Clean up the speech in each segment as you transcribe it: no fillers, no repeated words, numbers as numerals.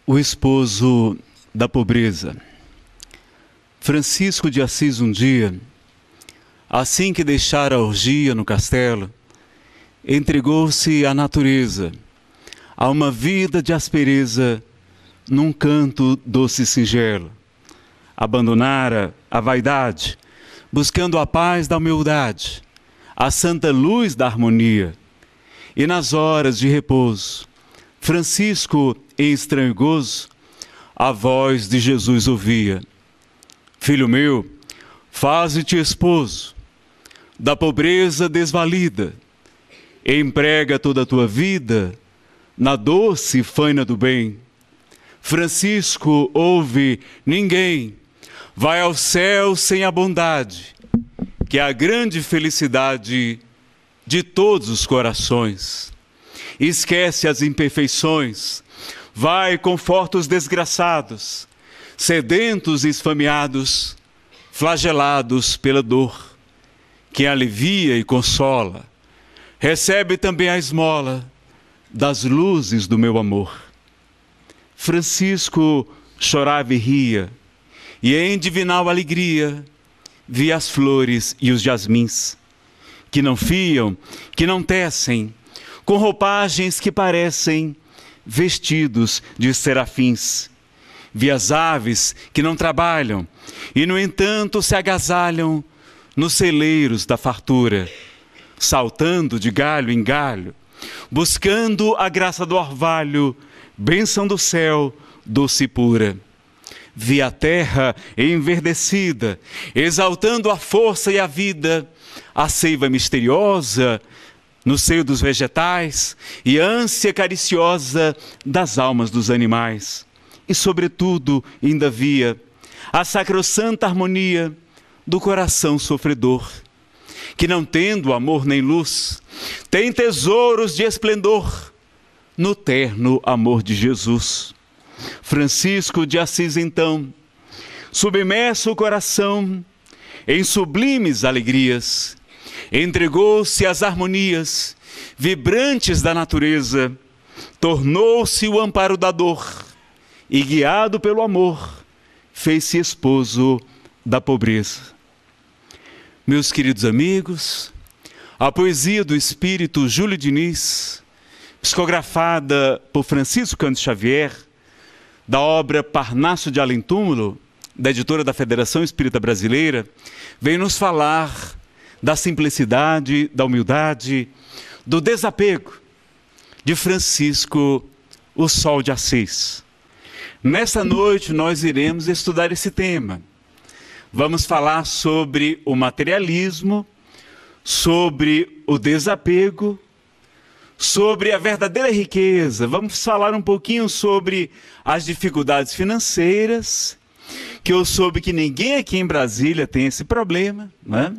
O esposo da pobreza. Francisco de Assis um dia, assim que deixara a orgia no castelo, entregou-se à natureza, a uma vida de aspereza, num canto doce e singelo. Abandonara a vaidade, buscando a paz da humildade, a santa luz da harmonia. E nas horas de repouso, Francisco, em estranho gozo, a voz de Jesus ouvia: Filho meu, faze-te esposo da pobreza desvalida, emprega toda a tua vida na doce faina do bem. Francisco, ouve, ninguém vai ao céu sem a bondade, que é a grande felicidade de todos os corações. Esquece as imperfeições, vai, conforta os desgraçados, sedentos e esfameados, flagelados pela dor, que alivia e consola. Recebe também a esmola das luzes do meu amor. Francisco chorava e ria, e em divinal alegria via as flores e os jasmins, que não fiam, que não tecem, com roupagens que parecem vestidos de serafins. Via as aves que não trabalham e, no entanto, se agasalham nos celeiros da fartura, saltando de galho em galho, buscando a graça do orvalho, bênção do céu, doce e pura. Via a terra enverdecida, exaltando a força e a vida, a seiva misteriosa no seio dos vegetais e a ânsia cariciosa das almas dos animais. E, sobretudo, ainda via a sacrossanta harmonia do coração sofredor, que, não tendo amor nem luz, tem tesouros de esplendor no terno amor de Jesus. Francisco de Assis, então, submerso o coração em sublimes alegrias, entregou-se às harmonias vibrantes da natureza, tornou-se o amparo da dor e, guiado pelo amor, fez-se esposo da pobreza. Meus queridos amigos, a poesia do espírito Júlio Diniz, psicografada por Francisco Cândido Xavier, da obra Parnaso de Além Túmulo, da editora da Federação Espírita Brasileira, vem nos falar da simplicidade, da humildade, do desapego de Francisco, o Sol de Assis. Nesta noite nós iremos estudar esse tema. Vamos falar sobre o materialismo, sobre o desapego, sobre a verdadeira riqueza. Vamos falar um pouquinho sobre as dificuldades financeiras, que eu soube que ninguém aqui em Brasília tem esse problema, né?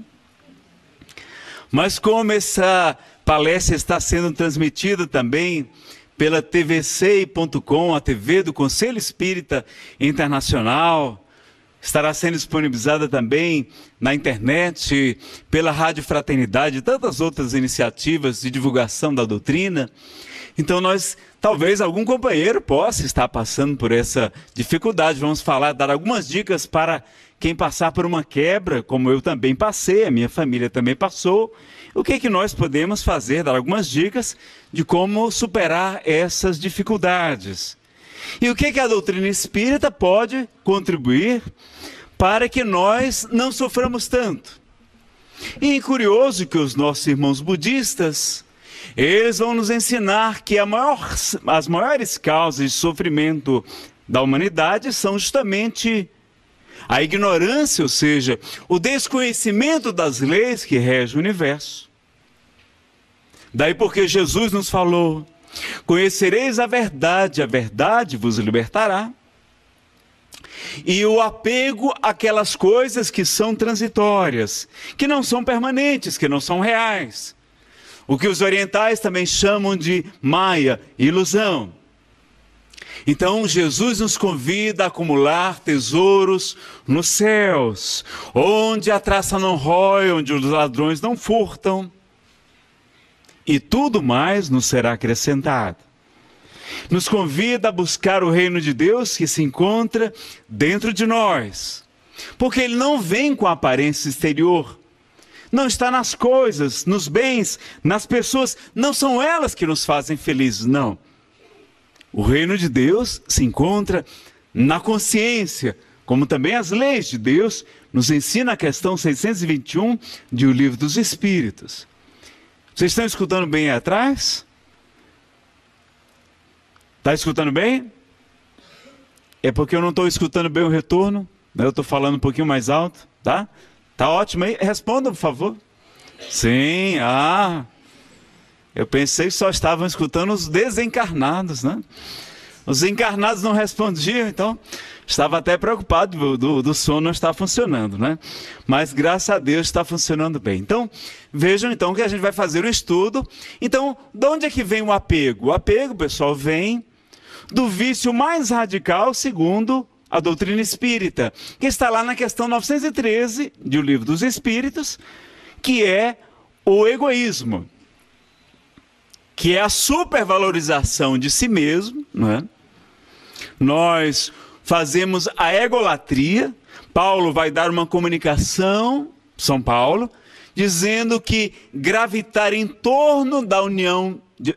Mas como essa palestra está sendo transmitida também pela tvc.com, a TV do Conselho Espírita Internacional, estará sendo disponibilizada também na internet, pela Rádio Fraternidade e tantas outras iniciativas de divulgação da doutrina. Então talvez algum companheiro possa estar passando por essa dificuldade. Vamos dar algumas dicas para quem passar por uma quebra, como eu também passei, a minha família também passou. O que nós podemos fazer? Dar algumas dicas de como superar essas dificuldades. E o que a doutrina espírita pode contribuir para que nós não soframos tanto? E é curioso que os nossos irmãos budistas, eles vão nos ensinar que as maiores causas de sofrimento da humanidade são justamente a ignorância, ou seja, o desconhecimento das leis que regem o universo. Daí porque Jesus nos falou: conhecereis a verdade vos libertará. E o apego àquelas coisas que são transitórias, que não são permanentes, que não são reais. O que os orientais também chamam de Maya, ilusão. Então Jesus nos convida a acumular tesouros nos céus, onde a traça não rói, onde os ladrões não furtam, e tudo mais nos será acrescentado. nos convida a buscar o reino de Deus que se encontra dentro de nós. Porque ele não vem com aparência exterior. Não está nas coisas, nos bens, nas pessoas. Não são elas que nos fazem felizes, não. O reino de Deus se encontra na consciência, como também as leis de Deus nos ensina a questão 621 de O Livro dos Espíritos. Vocês estão escutando bem aí atrás? Está escutando bem? É porque eu não estou escutando bem o retorno, né? Eu estou falando um pouquinho mais alto, tá? Tá ótimo aí? Responda, por favor. Sim, eu pensei que só estavam escutando os desencarnados, né? Os encarnados não respondiam, então estava até preocupado do sono não estar funcionando, né? Mas graças a Deus está funcionando bem. Então, vejam então que a gente vai fazer um estudo. Então, de onde é que vem o apego? O apego, pessoal, vem do vício mais radical, segundo a doutrina espírita, que está lá na questão 913 de O Livro dos Espíritos, que é o egoísmo, que é a supervalorização de si mesmo, não é? Nós fazemos a egolatria. Paulo vai dar uma comunicação, São Paulo, dizendo que gravitar em torno da união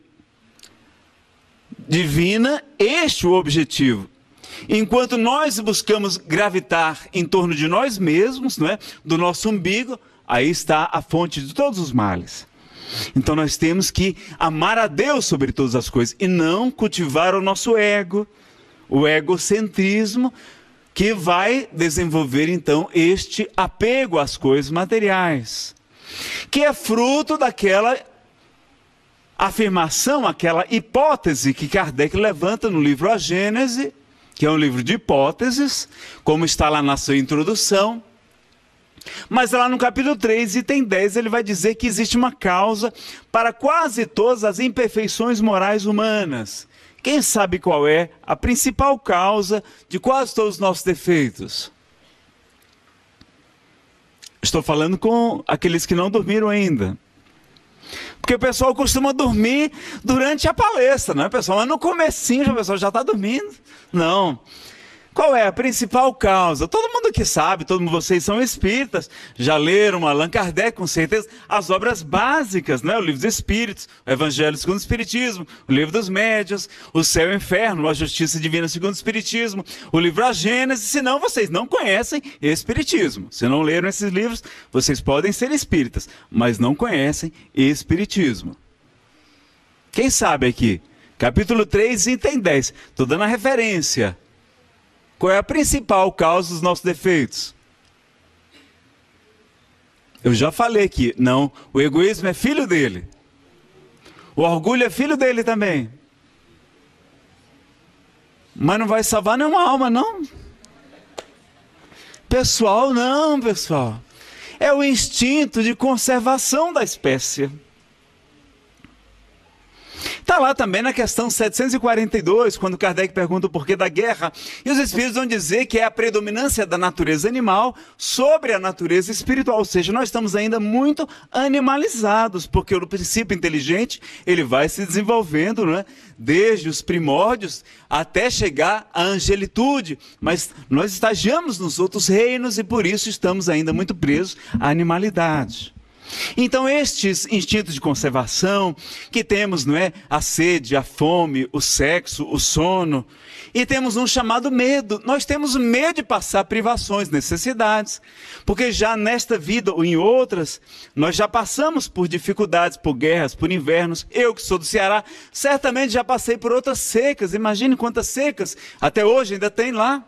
divina, este é o objetivo. Enquanto nós buscamos gravitar em torno de nós mesmos, não é? Do nosso umbigo, aí está a fonte de todos os males. Então nós temos que amar a Deus sobre todas as coisas e não cultivar o nosso ego, o egocentrismo, que vai desenvolver então este apego às coisas materiais, que é fruto daquela afirmação, aquela hipótese que Kardec levanta no livro A Gênese, que é um livro de hipóteses, como está lá na sua introdução. Mas lá no capítulo 3, item 10, ele vai dizer que existe uma causa para quase todas as imperfeições morais humanas. Quem sabe qual é a principal causa de quase todos os nossos defeitos? Estou falando com aqueles que não dormiram ainda. Porque o pessoal costuma dormir durante a palestra, não é, pessoal? Mas no comecinho o pessoal já está dormindo. Não. Qual é a principal causa? Todo mundo que sabe, vocês são espíritas, já leram Allan Kardec, com certeza, as obras básicas, né? O Livro dos Espíritos, o Evangelho segundo o Espiritismo, o Livro dos Médiuns, o Céu e o Inferno, a Justiça Divina segundo o Espiritismo, o livro A Gênese. Senão vocês não conhecem Espiritismo. Se não leram esses livros, vocês podem ser espíritas, mas não conhecem Espiritismo. Quem sabe aqui? Capítulo 3, item 10. Estou dando a referência. Qual é a principal causa dos nossos defeitos? Eu já falei aqui, não, o egoísmo é filho dele. O orgulho é filho dele também. Mas não vai salvar nenhuma alma, não. Pessoal, não, pessoal. É o instinto de conservação da espécie. Está lá também na questão 742, quando Kardec pergunta o porquê da guerra, e os espíritos vão dizer que é a predominância da natureza animal sobre a natureza espiritual, ou seja, nós estamos ainda muito animalizados, porque o princípio inteligente ele vai se desenvolvendo, não é? Desde os primórdios até chegar à angelitude, mas nós estagiamos nos outros reinos e por isso estamos ainda muito presos à animalidade. Então estes instintos de conservação que temos, não é? A sede, a fome, o sexo, o sono, e temos um chamado medo. Nós temos medo de passar privações, necessidades, porque já nesta vida ou em outras, nós já passamos por dificuldades, por guerras, por invernos. Eu que sou do Ceará, certamente já passei por outras secas. Imagine quantas secas, até hoje ainda tem lá.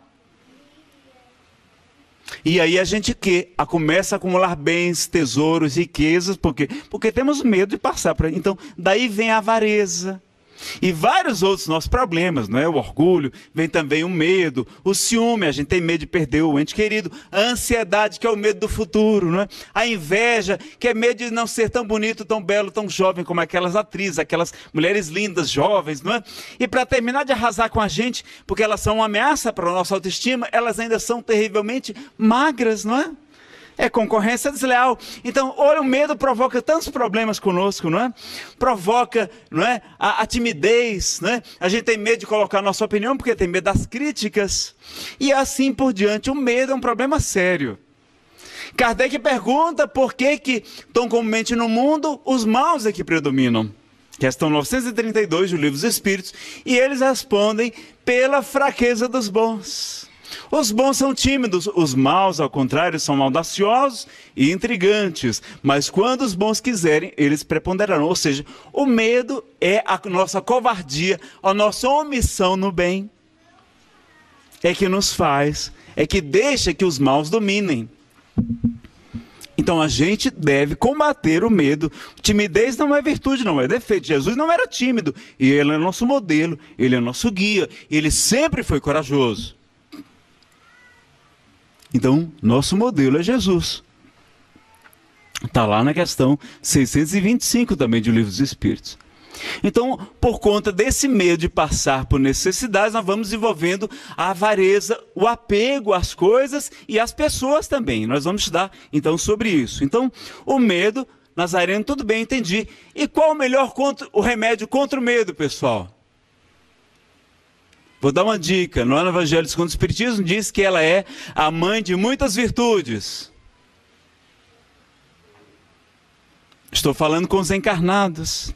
E aí a gente começa a acumular bens, tesouros, riquezas, porque temos medo de passar por aí. Então, daí vem a avareza. E vários outros nossos problemas, não é? O orgulho, vem também o medo, o ciúme, a gente tem medo de perder o ente querido, a ansiedade, que é o medo do futuro, não é? A inveja, que é medo de não ser tão bonito, tão belo, tão jovem como aquelas atrizes, aquelas mulheres lindas, jovens, não é? E para terminar de arrasar com a gente, porque elas são uma ameaça para a nossa autoestima, elas ainda são terrivelmente magras, não é? É concorrência desleal. Então, olha, o medo provoca tantos problemas conosco, não é? Provoca, não é? A timidez, não é? A gente tem medo de colocar a nossa opinião porque tem medo das críticas. E assim por diante. O medo é um problema sério. Kardec pergunta por que tão comumente no mundo os maus é que predominam. Questão 932 do Livro dos Espíritos. E eles respondem pela fraqueza dos bons. Os bons são tímidos, os maus, ao contrário, são audaciosos e intrigantes. Mas quando os bons quiserem, eles preponderarão. Ou seja, o medo é a nossa covardia, a nossa omissão no bem. É que nos faz, é que deixa que os maus dominem. Então a gente deve combater o medo. Timidez não é virtude, não é defeito. Jesus não era tímido. E ele é nosso modelo, ele é nosso guia. Ele sempre foi corajoso. Então, nosso modelo é Jesus. Está lá na questão 625 também do Livro dos Espíritos. Então, por conta desse medo de passar por necessidades, nós vamos desenvolvendo a avareza, o apego às coisas e às pessoas também. Nós vamos estudar, então, sobre isso. Então, o medo, Nazareno, tudo bem, entendi. E qual o remédio contra o medo, pessoal? Vou dar uma dica. No Evangelho segundo o Espiritismo diz que ela é a mãe de muitas virtudes. Estou falando com os encarnados.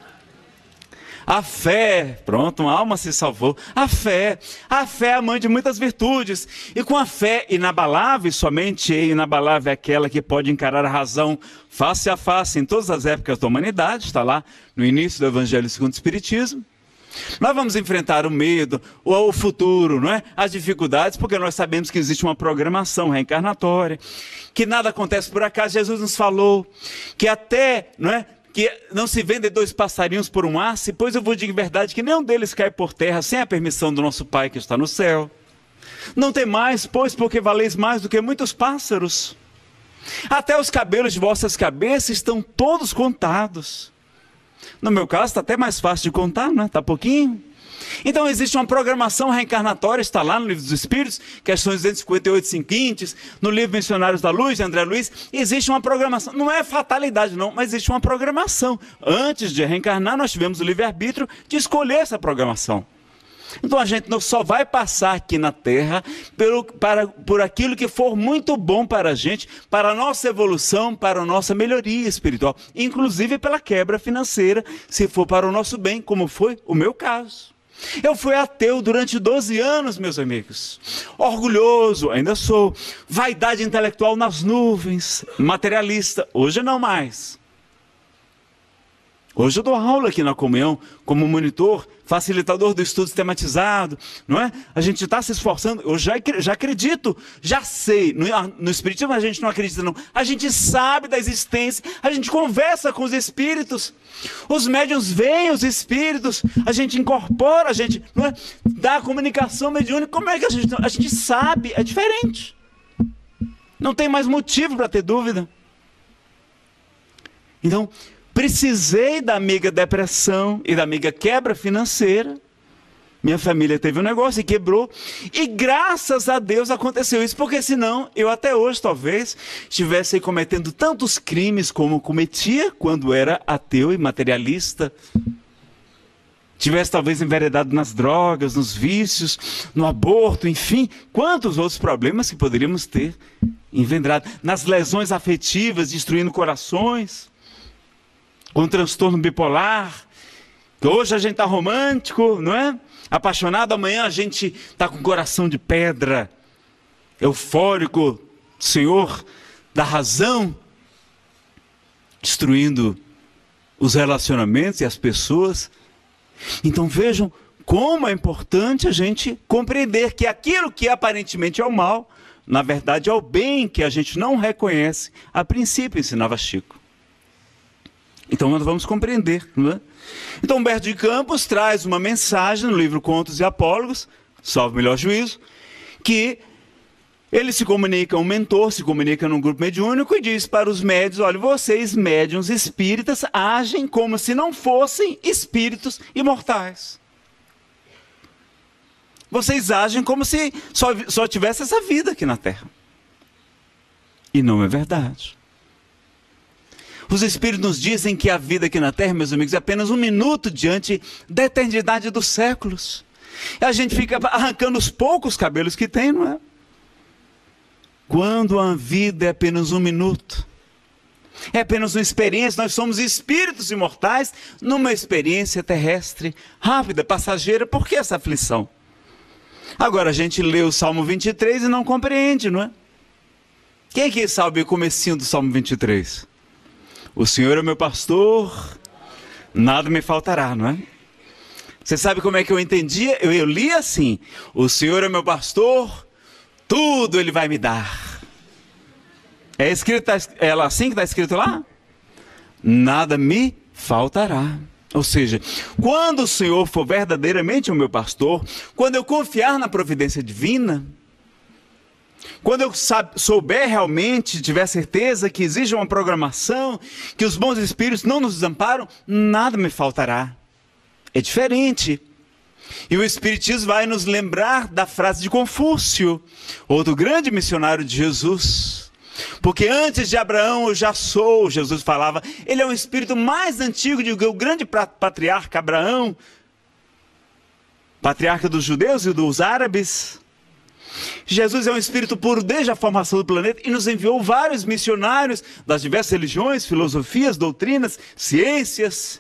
A fé, pronto, uma alma se salvou. A fé é a mãe de muitas virtudes. E com a fé inabalável, somente inabalável é aquela que pode encarar a razão face a face em todas as épocas da humanidade. Está lá no início do Evangelho segundo o Espiritismo. Nós vamos enfrentar o medo, o futuro, não é? As dificuldades, porque nós sabemos que existe uma programação reencarnatória, que nada acontece por acaso. Jesus nos falou que até, não é? Que não se vendem 2 passarinhos por um aço, pois eu vos digo em verdade que nenhum deles cai por terra sem a permissão do nosso Pai que está no céu. Não tem mais, pois, porque valeis mais do que muitos pássaros. Até os cabelos de vossas cabeças estão todos contados. No meu caso, está até mais fácil de contar, né? Está pouquinho. Então, existe uma programação reencarnatória, está lá no Livro dos Espíritos, questões 258 seguintes, no livro Missionários da Luz, de André Luiz, existe uma programação. Não é fatalidade, não, mas existe uma programação. Antes de reencarnar, nós tivemos o livre-arbítrio de escolher essa programação. Então, a gente não só vai passar aqui na Terra por aquilo que for muito bom para a gente, para a nossa evolução, para a nossa melhoria espiritual, inclusive pela quebra financeira, se for para o nosso bem, como foi o meu caso. Eu fui ateu durante 12 anos, meus amigos. Orgulhoso, ainda sou. Vaidade intelectual nas nuvens. Materialista, hoje não mais. Hoje eu dou aula aqui na comunhão, como monitor, facilitador do estudo sistematizado, não é? A gente está se esforçando, eu já acredito, já sei. No Espiritismo a gente não acredita, não. A gente sabe da existência, a gente conversa com os espíritos. Os médiuns veem os espíritos, a gente incorpora, a gente, não é? Dá a comunicação mediúnica. Como é que a gente sabe? É diferente. Não tem mais motivo para ter dúvida. Então, precisei da amiga depressão e da amiga quebra financeira. Minha família teve um negócio e quebrou. E graças a Deus aconteceu isso, porque senão eu até hoje talvez estivesse cometendo tantos crimes como cometia quando era ateu e materialista. Tivesse talvez enveredado nas drogas, nos vícios, no aborto, enfim. Quantos outros problemas que poderíamos ter envenenado. Nas lesões afetivas, destruindo corações. Com transtorno bipolar, que hoje a gente está romântico, não é? Apaixonado, amanhã a gente está com coração de pedra, eufórico, Senhor da razão, destruindo os relacionamentos e as pessoas. Então vejam como é importante a gente compreender que aquilo que aparentemente é o mal, na verdade é o bem que a gente não reconhece, a princípio, ensinava Chico. Então nós vamos compreender, não é? Então Humberto de Campos traz uma mensagem no livro Contos e Apólogos, salvo melhor juízo, que ele se comunica, um mentor se comunica num grupo mediúnico e diz para os médiuns: olha, vocês médiuns espíritas agem como se não fossem espíritos imortais. Vocês agem como se só tivesse essa vida aqui na Terra. E não é verdade. Os Espíritos nos dizem que a vida aqui na Terra, meus amigos, é apenas um minuto diante da eternidade dos séculos. E a gente fica arrancando os poucos cabelos que tem, não é? Quando a vida é apenas um minuto, é apenas uma experiência, nós somos espíritos imortais numa experiência terrestre, rápida, passageira. Por que essa aflição? Agora a gente lê o Salmo 23 e não compreende, não é? Quem é que sabe o comecinho do Salmo 23? O Senhor é meu pastor, nada me faltará, não é? Você sabe como é que eu entendia? Eu li assim: o Senhor é meu pastor, tudo Ele vai me dar. É escrito, é assim que está escrito lá? Nada me faltará. Ou seja, quando o Senhor for verdadeiramente o meu pastor, quando eu confiar na providência divina, quando eu souber realmente, tiver certeza que existe uma programação, que os bons espíritos não nos desamparam, nada me faltará. É diferente. E o Espiritismo vai nos lembrar da frase de Confúcio, outro grande missionário de Jesus. Porque antes de Abraão eu já sou, Jesus falava. Ele é um espírito mais antigo do que o grande patriarca Abraão, patriarca dos judeus e dos árabes. Jesus é um espírito puro desde a formação do planeta e nos enviou vários missionários das diversas religiões, filosofias, doutrinas, ciências.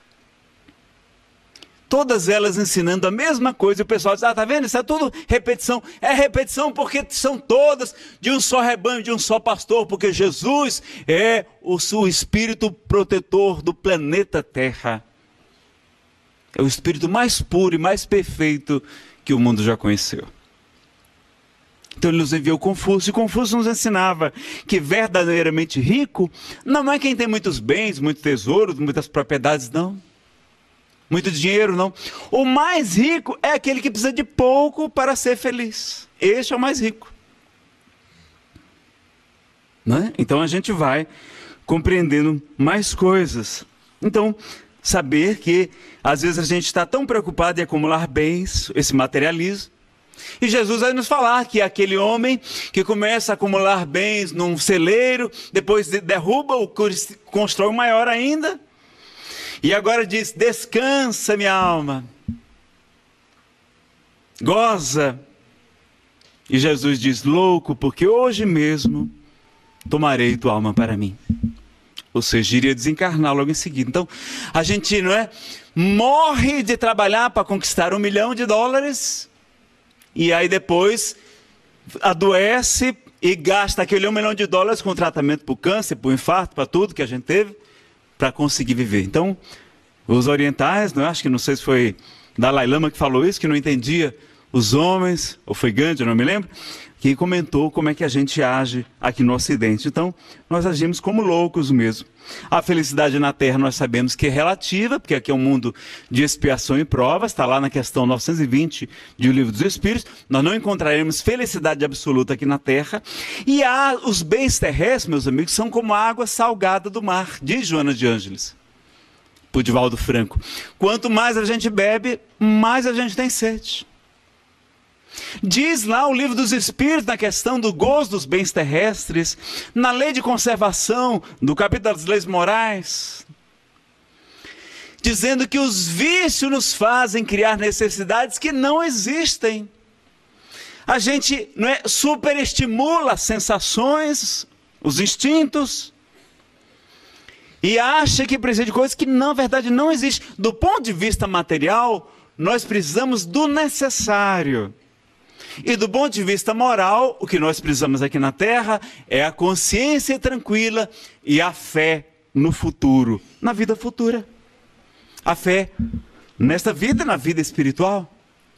Todas elas ensinando a mesma coisa. E o pessoal diz: ah, tá vendo? Isso é tudo repetição. É repetição porque são todas de um só rebanho, de um só pastor. Porque Jesus é o espírito protetor do planeta Terra. É o espírito mais puro e mais perfeito que o mundo já conheceu. Então ele nos enviou Confúcio, e Confúcio nos ensinava que verdadeiramente rico não é quem tem muitos bens, muitos tesouros, muitas propriedades, não. Muito dinheiro, não. O mais rico é aquele que precisa de pouco para ser feliz. Este é o mais rico. Não é? Então a gente vai compreendendo mais coisas. Então, saber que às vezes a gente está tão preocupado em acumular bens, esse materialismo. E Jesus vai nos falar que aquele homem que começa a acumular bens num celeiro, depois derruba, constrói um maior ainda, e agora diz: descansa minha alma, goza. E Jesus diz: louco, porque hoje mesmo tomarei tua alma para mim. Ou seja, iria desencarnar logo em seguida. Então, a gente, não é, morre de trabalhar para conquistar $1 milhão, e aí depois adoece e gasta aquele $1 milhão com tratamento para o câncer, para o infarto, para tudo que a gente teve, para conseguir viver. Então, os orientais, não sei se foi Dalai Lama que falou isso, que não entendia os homens, ou foi Gandhi, eu não me lembro, que comentou como é que a gente age aqui no Ocidente. Então, nós agimos como loucos mesmo. A felicidade na Terra nós sabemos que é relativa, porque aqui é um mundo de expiação e provas, está lá na questão 920 de O Livro dos Espíritos. Nós não encontraremos felicidade absoluta aqui na Terra. E os bens terrestres, meus amigos, são como a água salgada do mar, diz Joana de Ângeles, por Divaldo Franco. Quanto mais a gente bebe, mais a gente tem sede. Diz lá o Livro dos Espíritos, na questão do gozo dos bens terrestres, na lei de conservação, do capítulo das leis morais, dizendo que os vícios nos fazem criar necessidades que não existem. A gente superestimula as sensações, os instintos, e acha que precisa de coisas que na verdade não existem. Do ponto de vista material, nós precisamos do necessário. E do ponto de vista moral, o que nós precisamos aqui na Terra é a consciência tranquila e a fé no futuro, na vida futura. A fé nesta vida e na vida espiritual.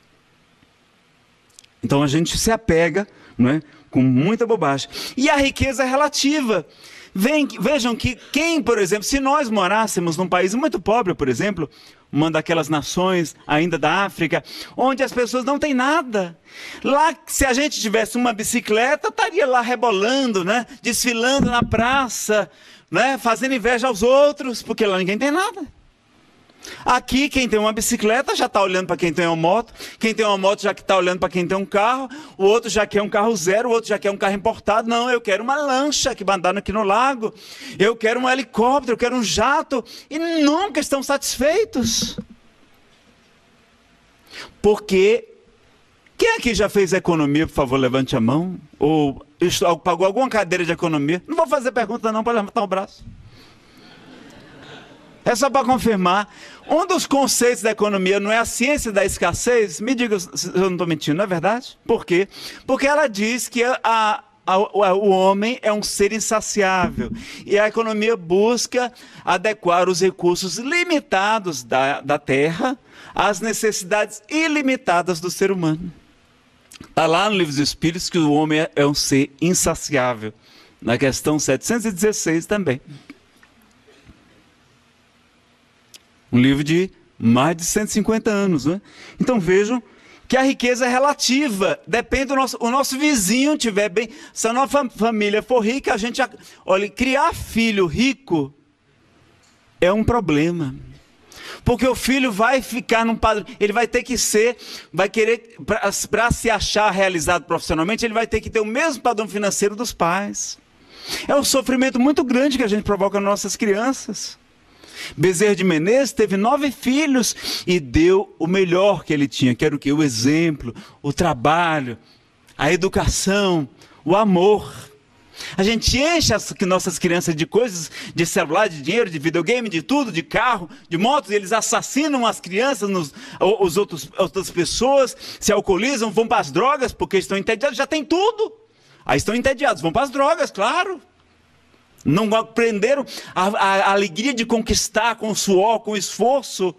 Então a gente se apega, com muita bobagem. E a riqueza é relativa. Vejam que por exemplo, se nós morássemos num país muito pobre, por exemplo, uma daquelas nações ainda da África, onde as pessoas não têm nada. Lá, se a gente tivesse uma bicicleta, estaria lá rebolando, desfilando na praça, fazendo inveja aos outros, porque lá ninguém tem nada. Aqui, quem tem uma bicicleta já está olhando para quem tem uma moto. Quem tem uma moto já está olhando para quem tem um carro. O outro já quer um carro zero, o outro já quer um carro importado. Não, eu quero uma lancha que mandaram aqui no lago. Eu quero um helicóptero, eu quero um jato. E nunca estão satisfeitos. Porque quem aqui já fez economia, por favor, levante a mão. Ou pagou alguma cadeira de economia? Não vou fazer pergunta não, para levantar o braço. É só para confirmar. Um dos conceitos da economia não é a ciência da escassez? Me diga se eu não estou mentindo, não é verdade? Por quê? Porque ela diz que o homem é um ser insaciável. E a economia busca adequar os recursos limitados da terra às necessidades ilimitadas do ser humano. Está lá no Livro dos Espíritos que o homem é um ser insaciável. Na questão 716 também. Um livro de mais de 150 anos, né? Então vejam que a riqueza é relativa, depende do nosso vizinho tiver bem. Se a nossa família for rica, a gente... Olha, criar filho rico é um problema. Porque o filho vai ficar num padrão, ele vai ter que vai querer, para se achar realizado profissionalmente, ele vai ter que ter o mesmo padrão financeiro dos pais. É um sofrimento muito grande que a gente provoca nas nossas crianças. Bezerra de Menezes teve 9 filhos e deu o melhor que ele tinha, que era o quê? O exemplo, o trabalho, a educação, o amor. A gente enche nossas crianças de coisas, de celular, de dinheiro, de videogame, de tudo, de carro, de motos, e eles assassinam as crianças, outras pessoas, se alcoolizam, vão para as drogas porque estão entediados, já tem tudo. Aí estão entediados, vão para as drogas, claro. Não aprenderam a alegria de conquistar com suor, com esforço.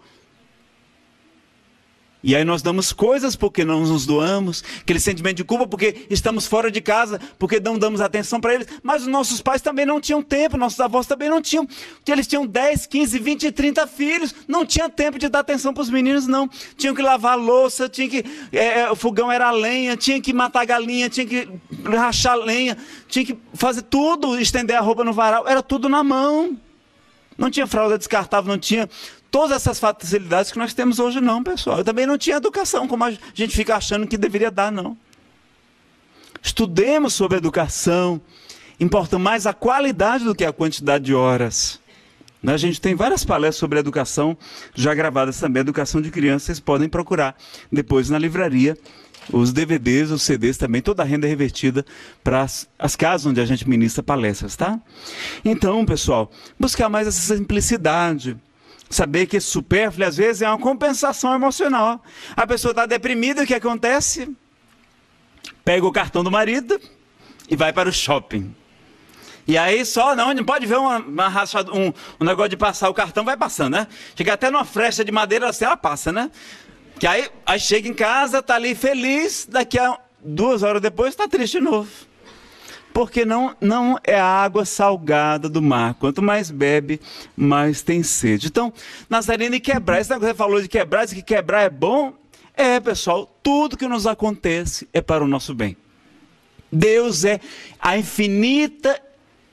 E aí nós damos coisas porque não nos doamos, aquele sentimento de culpa porque estamos fora de casa, porque não damos atenção para eles. Mas os nossos pais também não tinham tempo, nossos avós também não tinham. Eles tinham 10, 15, 20 e 30 filhos, não tinha tempo de dar atenção para os meninos, não. Tinham que lavar a louça, o fogão era a lenha, tinha que matar a galinha, tinha que rachar a lenha, tinha que fazer tudo, estender a roupa no varal, era tudo na mão. Não tinha fralda descartável, não tinha... Todas essas facilidades que nós temos hoje não, pessoal. Eu também não tinha educação, como a gente fica achando que deveria dar, não. Estudemos sobre educação. Importa mais a qualidade do que a quantidade de horas. A gente tem várias palestras sobre educação, já gravadas também, educação de crianças, vocês podem procurar depois na livraria. Os DVDs, os CDs também, toda a renda é revertida para as casas onde a gente ministra palestras, tá? Então, pessoal, buscar mais essa simplicidade. Saber que esse supérfluo, às vezes, é uma compensação emocional. A pessoa está deprimida, o que acontece? Pega o cartão do marido e vai para o shopping. E aí só, não pode ver um negócio de passar o cartão, vai passando, né? Chega até numa frecha de madeira, assim, ela passa, né? Que aí chega em casa, está ali feliz, daqui a 2 horas depois está triste de novo. Porque não é a água salgada do mar. Quanto mais bebe, mais tem sede. Então, Nazareno, e quebrar. Esse negócio que você falou de quebrar, diz que quebrar é bom. Pessoal, tudo que nos acontece é para o nosso bem. Deus é a infinita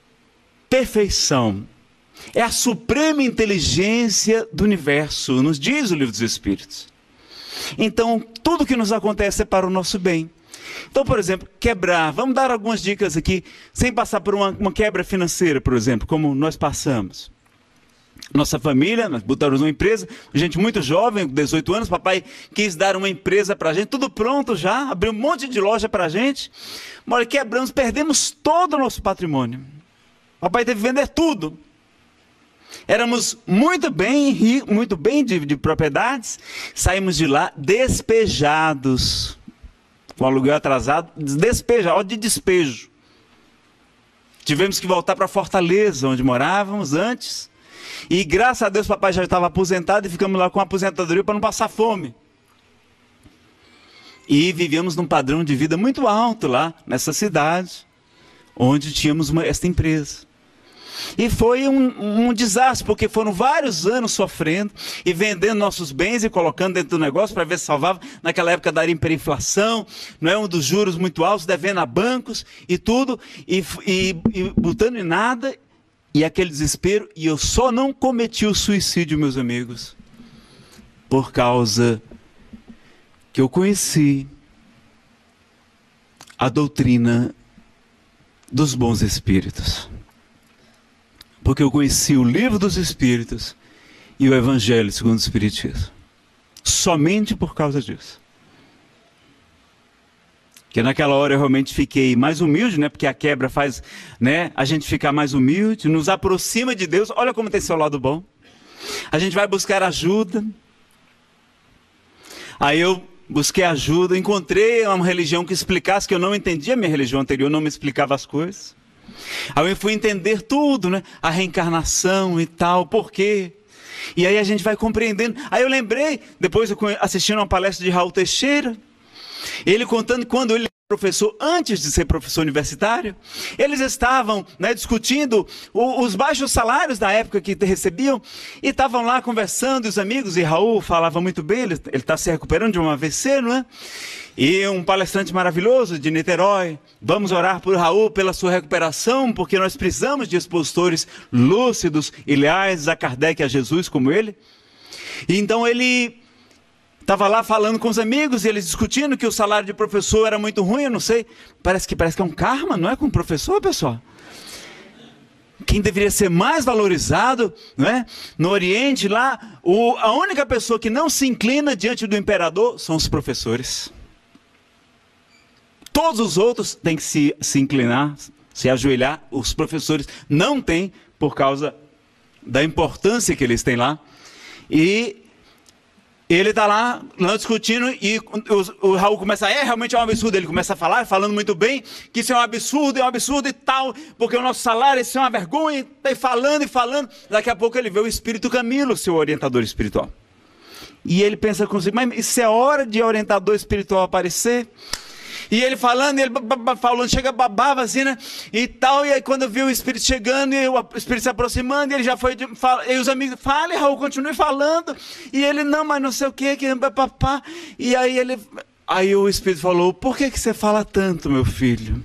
perfeição. É a suprema inteligência do universo, nos diz o Livro dos Espíritos. Então, tudo que nos acontece é para o nosso bem. Então, por exemplo, quebrar. Vamos dar algumas dicas aqui, sem passar por uma quebra financeira, por exemplo, como nós passamos. Nossa família, nós botamos uma empresa, gente muito jovem, 18 anos, papai quis dar uma empresa para a gente, tudo pronto já, abriu um monte de loja para a gente. Mas quebramos, perdemos todo o nosso patrimônio. Papai teve que vender tudo. Éramos muito bem de propriedades, saímos de lá despejados. Com aluguel atrasado, de despejo. Tivemos que voltar para Fortaleza, onde morávamos antes. E graças a Deus, papai já estava aposentado e ficamos lá com a aposentadoria para não passar fome. E vivíamos num padrão de vida muito alto lá, nessa cidade, onde tínhamos esta empresa. E foi um desastre, porque foram vários anos sofrendo e vendendo nossos bens e colocando dentro do negócio para ver se salvava. Naquela época da hiperinflação, não é, um dos juros muito altos, devendo a bancos e tudo, e botando em nada, e aquele desespero. E eu só não cometi o suicídio, meus amigos, por causa que eu conheci a doutrina dos bons espíritos. Porque eu conheci o livro dos espíritos e o Evangelho segundo o Espiritismo. Somente por causa disso. Que naquela hora eu realmente fiquei mais humilde, né? Porque a quebra faz, né, a gente ficar mais humilde, nos aproxima de Deus. Olha como tem seu lado bom. A gente vai buscar ajuda. Aí eu busquei ajuda, encontrei uma religião que explicasse, que eu não entendia, a minha religião anterior não me explicava as coisas. Aí eu fui entender tudo, né? A reencarnação e tal, por quê? E aí a gente vai compreendendo. Aí eu lembrei, depois eu assistindo uma palestra de Raul Teixeira, ele contando que quando ele era professor, antes de ser professor universitário, eles estavam, né, discutindo os baixos salários da época que recebiam, e estavam lá conversando, os amigos, e Raul falava muito bem, ele está se recuperando de um AVC, não é? E um palestrante maravilhoso de Niterói, vamos orar por Raul, pela sua recuperação, porque nós precisamos de expositores lúcidos e leais a Kardec e a Jesus como ele. E então ele estava lá falando com os amigos, e eles discutindo que o salário de professor era muito ruim, eu não sei, parece que é um karma, não é, com o professor, pessoal? Quem deveria ser mais valorizado, não é? No Oriente, lá, a única pessoa que não se inclina diante do imperador são os professores. Todos os outros têm que se inclinar, se ajoelhar, os professores não têm, por causa da importância que eles têm lá. E ele está lá discutindo, e o Raul começa, realmente é um absurdo, ele começa a falar, falando muito bem, que isso é um absurdo e tal, porque o nosso salário, isso é uma vergonha, e falando, daqui a pouco ele vê o Espírito Camilo, seu orientador espiritual. E ele pensa consigo, mas isso é hora de orientador espiritual aparecer? E ele falando, chega, babava assim, né? E tal, e aí quando viu o Espírito chegando, e o Espírito se aproximando, e ele já foi, e os amigos, fale, Raul, continue falando. E ele, não, mas não sei o que, papá. E aí o Espírito falou, por que você fala tanto, meu filho?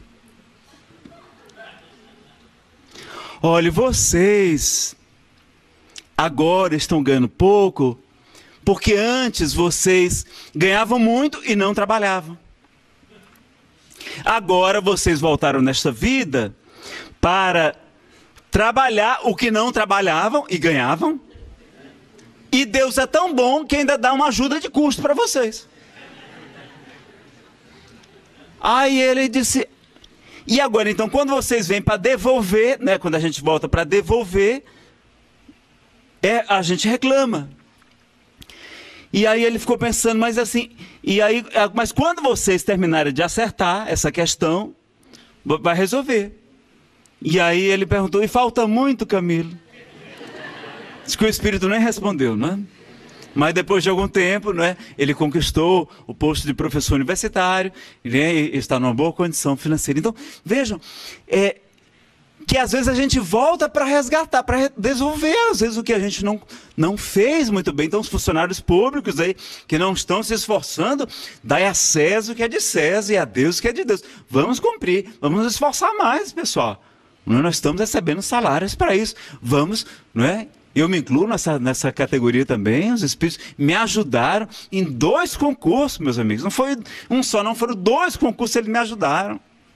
Olha, vocês agora estão ganhando pouco, porque antes vocês ganhavam muito e não trabalhavam. Agora vocês voltaram nesta vida para trabalhar o que não trabalhavam e ganhavam. E Deus é tão bom que ainda dá uma ajuda de custo para vocês. Aí ele disse, e agora então quando vocês vêm para devolver, né, quando a gente volta para devolver, a gente reclama. E aí ele ficou pensando, mas assim, mas quando vocês terminarem de acertar essa questão, vai resolver. E aí ele perguntou, e falta muito, Camilo? Diz que o Espírito nem respondeu, não é? Mas depois de algum tempo, não é, ele conquistou o posto de professor universitário, né, e está numa boa condição financeira. Então, vejam, que às vezes a gente volta para resgatar, para devolver, às vezes, o que a gente não fez muito bem. Então, os funcionários públicos aí, que não estão se esforçando, dai a César o que é de César e a Deus o que é de Deus. Vamos cumprir, vamos nos esforçar mais, pessoal. Nós estamos recebendo salários para isso. Vamos, não é? Eu me incluo nessa categoria também. Os espíritos me ajudaram em 2 concursos, meus amigos. Não foi um só, não, foram 2 concursos, eles me ajudaram.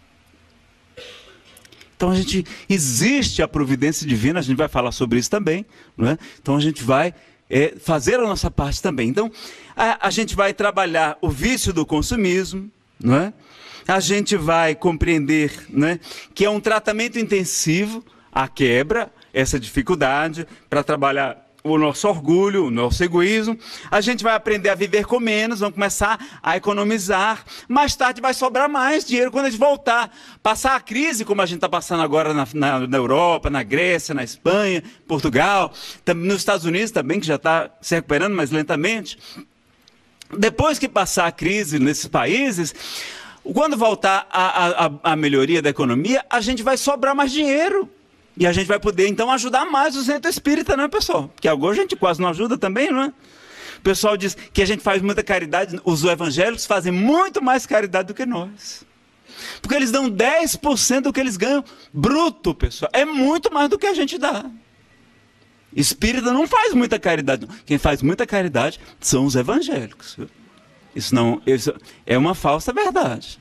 Então existe a providência divina, a gente vai falar sobre isso também, não é? Então a gente vai fazer a nossa parte também. Então a gente vai trabalhar o vício do consumismo, não é? A gente vai compreender, né, que é um tratamento intensivo, a quebra, essa dificuldade, para trabalhar o nosso orgulho, o nosso egoísmo. A gente vai aprender a viver com menos, vamos começar a economizar. Mais tarde vai sobrar mais dinheiro quando a gente voltar. Passar a crise, como a gente está passando agora na Europa, na Grécia, na Espanha, Portugal, nos Estados Unidos também, que já está se recuperando, mas lentamente. Depois que passar a crise nesses países, quando voltar a melhoria da economia, a gente vai sobrar mais dinheiro. E a gente vai poder, então, ajudar mais o centro espírita, né, pessoal? Porque agora a gente quase não ajuda também, não é? O pessoal diz que a gente faz muita caridade, os evangélicos fazem muito mais caridade do que nós. Porque eles dão 10% do que eles ganham bruto, pessoal. É muito mais do que a gente dá. Espírita não faz muita caridade. Quem faz muita caridade são os evangélicos. Isso é uma falsa verdade.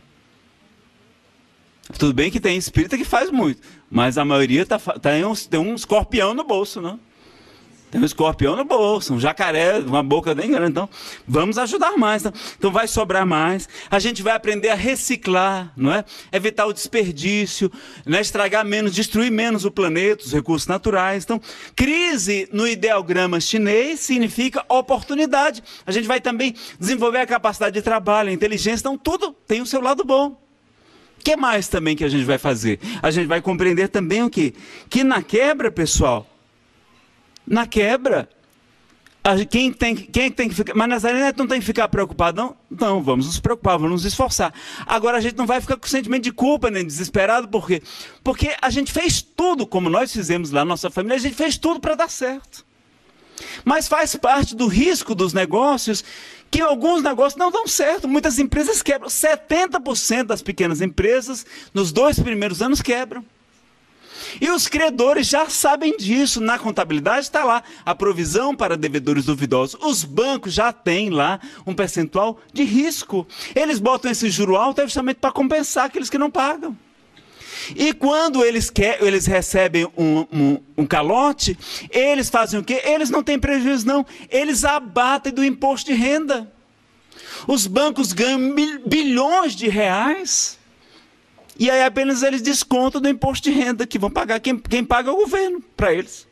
Tudo bem que tem espírita que faz muito, mas a maioria tem um escorpião no bolso, não? Tem um escorpião no bolso, um jacaré, uma boca bem grande. Então, vamos ajudar mais. Então, vai sobrar mais. A gente vai aprender a reciclar, não é? Evitar o desperdício, né? Estragar menos, destruir menos o planeta, os recursos naturais. Então, crise no ideograma chinês significa oportunidade. A gente vai também desenvolver a capacidade de trabalho, a inteligência. Então, tudo tem o seu lado bom. O que mais também que a gente vai fazer? A gente vai compreender também o quê? Que na quebra, pessoal, na quebra, quem é que tem que ficar? Mas Nazaré não tem que ficar preocupado, não? Não, vamos nos preocupar, vamos nos esforçar. Agora a gente não vai ficar com sentimento de culpa, nem desesperado, por quê? Porque a gente fez tudo, como nós fizemos lá na nossa família, a gente fez tudo para dar certo. Mas faz parte do risco dos negócios, que alguns negócios não dão certo, muitas empresas quebram. 70% das pequenas empresas, nos 2 primeiros anos, quebram. E os credores já sabem disso. Na contabilidade está lá a provisão para devedores duvidosos. Os bancos já têm lá um percentual de risco. Eles botam esse juro alto justamente para compensar aqueles que não pagam. E quando eles recebem um calote, eles fazem o quê? Eles não têm prejuízo, não. Eles abatem do imposto de renda. Os bancos ganham bilhões de reais. E aí apenas eles descontam do imposto de renda, que vão pagar. Quem paga é o governo, para eles.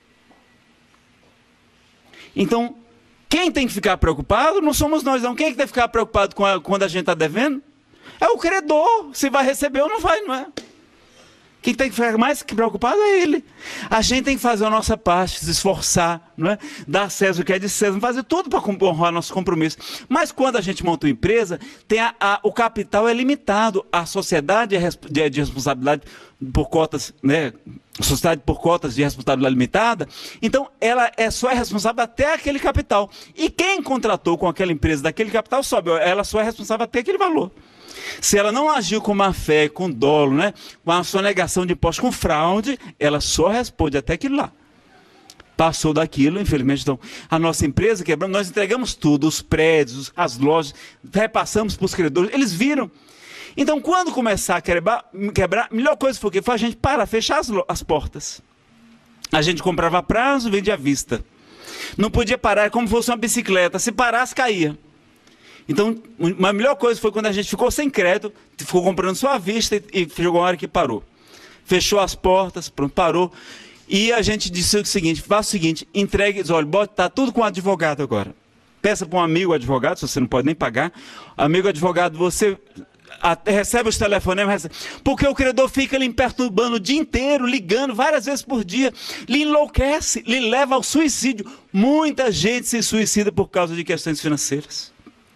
Então, quem tem que ficar preocupado não somos nós, não. Quem é que tem que ficar preocupado quando a gente está devendo? É o credor. Se vai receber ou não vai, não é? Quem tem que ficar mais preocupado é ele. A gente tem que fazer a nossa parte, se esforçar, não é? Dar a César o que é de César, fazer tudo para honrar nosso compromisso. Mas quando a gente monta uma empresa, o capital é limitado. A sociedade de responsabilidade por cotas, né? Sociedade por cotas de responsabilidade limitada, então ela só é responsável até aquele capital. E quem contratou com aquela empresa daquele capital sobe, ela só é responsável até aquele valor. Se ela não agiu com má fé, com dolo, né, com a sonegação de impostos, com fraude, ela só responde até aquilo lá. Passou daquilo, infelizmente, então, a nossa empresa quebramos, nós entregamos tudo, os prédios, as lojas, repassamos para os credores, eles viram. Então, quando começar a quebrar, a melhor coisa foi o quê? Foi a gente fechar as portas. A gente comprava a prazo, vendia à vista. Não podia parar, como se fosse uma bicicleta, se parasse, caía. Então, a melhor coisa foi quando a gente ficou sem crédito, ficou comprando só à vista e chegou uma hora que parou. Fechou as portas, pronto, parou. E a gente disse o seguinte, faça o seguinte, entregue, olha, está tudo com o advogado agora. Peça para um amigo advogado, se você não pode nem pagar. Amigo advogado, você recebe os telefonemas, porque o credor fica lhe perturbando o dia inteiro, ligando várias vezes por dia, lhe enlouquece, lhe leva ao suicídio. Muita gente se suicida por causa de questões financeiras.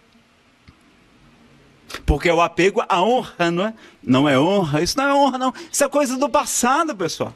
Porque é o apego à honra, não é? Não é honra, isso não é honra, não. Isso é coisa do passado, pessoal.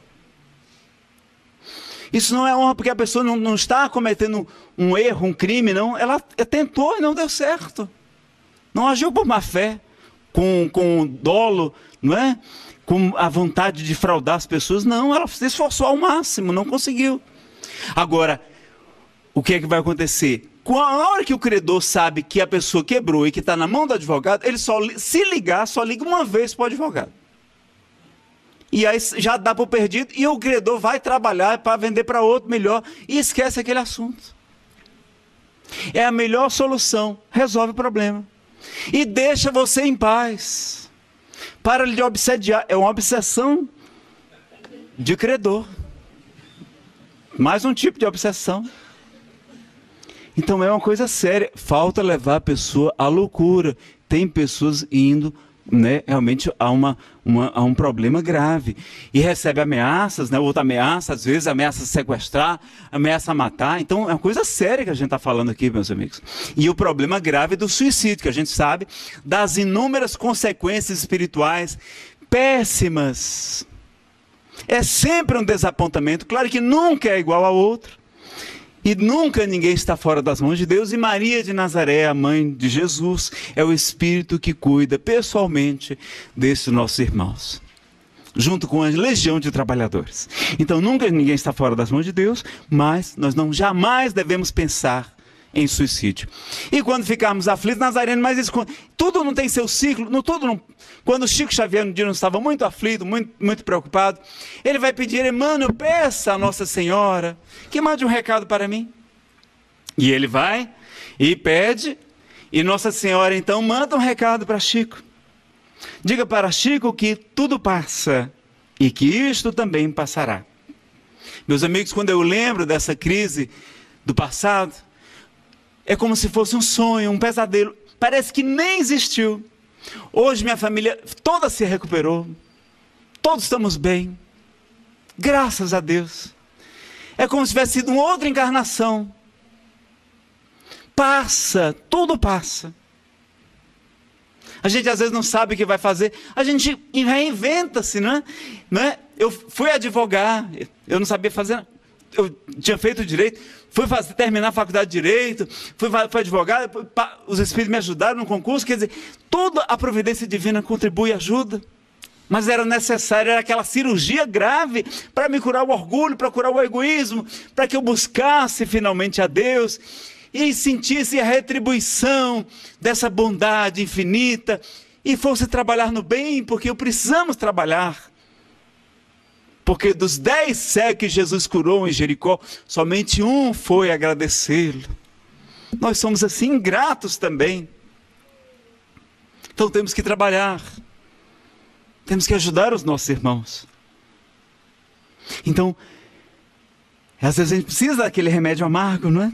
Isso não é honra porque a pessoa não está cometendo um erro, um crime, não. Ela tentou e não deu certo. Não agiu por má fé, com dolo, não é? Com a vontade de fraudar as pessoas. Não, ela se esforçou ao máximo, não conseguiu. Agora, o que é que vai acontecer? A hora que o credor sabe que a pessoa quebrou e que está na mão do advogado, ele só liga uma vez para o advogado. E aí já dá para o perdido e o credor vai trabalhar para vender para outro melhor e esquece aquele assunto. É a melhor solução, resolve o problema. E deixa você em paz. Para de obsediar, é uma obsessão de credor. Mais um tipo de obsessão. Então é uma coisa séria, falta levar a pessoa à loucura. Tem pessoas indo, né, realmente a um problema grave. E recebe ameaças, né, outra ameaça, às vezes ameaça sequestrar, ameaça matar. Então é uma coisa séria que a gente está falando aqui, meus amigos. E o problema grave do suicídio, que a gente sabe das inúmeras consequências espirituais péssimas. É sempre um desapontamento, claro que nunca é igual ao outro. E nunca ninguém está fora das mãos de Deus. E Maria de Nazaré, a mãe de Jesus, é o Espírito que cuida pessoalmente desses nossos irmãos. junto com a legião de trabalhadores. Então nunca ninguém está fora das mãos de Deus, mas nós jamais devemos pensar em suicídio. E quando ficarmos aflitos, Nazareno, mas isso, tudo não tem seu ciclo, quando Chico Xavier um dia não estava muito aflito, muito preocupado, ele vai pedir: Emmanuel, peça a Nossa Senhora que mande um recado para mim. E ele vai e pede, e Nossa Senhora então manda um recado para Chico. Diga para Chico que tudo passa e que isto também passará. Meus amigos, quando eu lembro dessa crise do passado, é como se fosse um sonho, um pesadelo. Parece que nem existiu. Hoje minha família toda se recuperou. Todos estamos bem. Graças a Deus. É como se tivesse sido uma outra encarnação. Passa, tudo passa. A gente às vezes não sabe o que vai fazer. A gente reinventa-se, não é? Eu fui advogar, eu não sabia fazer. Eu tinha feito direito, fui terminar a faculdade de direito, fui advogado, os espíritos me ajudaram no concurso, quer dizer, toda a providência divina contribui e ajuda. Mas era necessário, era aquela cirurgia grave para me curar o orgulho, para curar o egoísmo, para que eu buscasse finalmente a Deus e sentisse a retribuição dessa bondade infinita e fosse trabalhar no bem, porque precisamos trabalhar. Porque dos 10 cegos que Jesus curou em Jericó, somente um foi agradecê-lo. Nós somos assim ingratos também. Então temos que trabalhar. Temos que ajudar os nossos irmãos. Então, às vezes a gente precisa daquele remédio amargo, não é?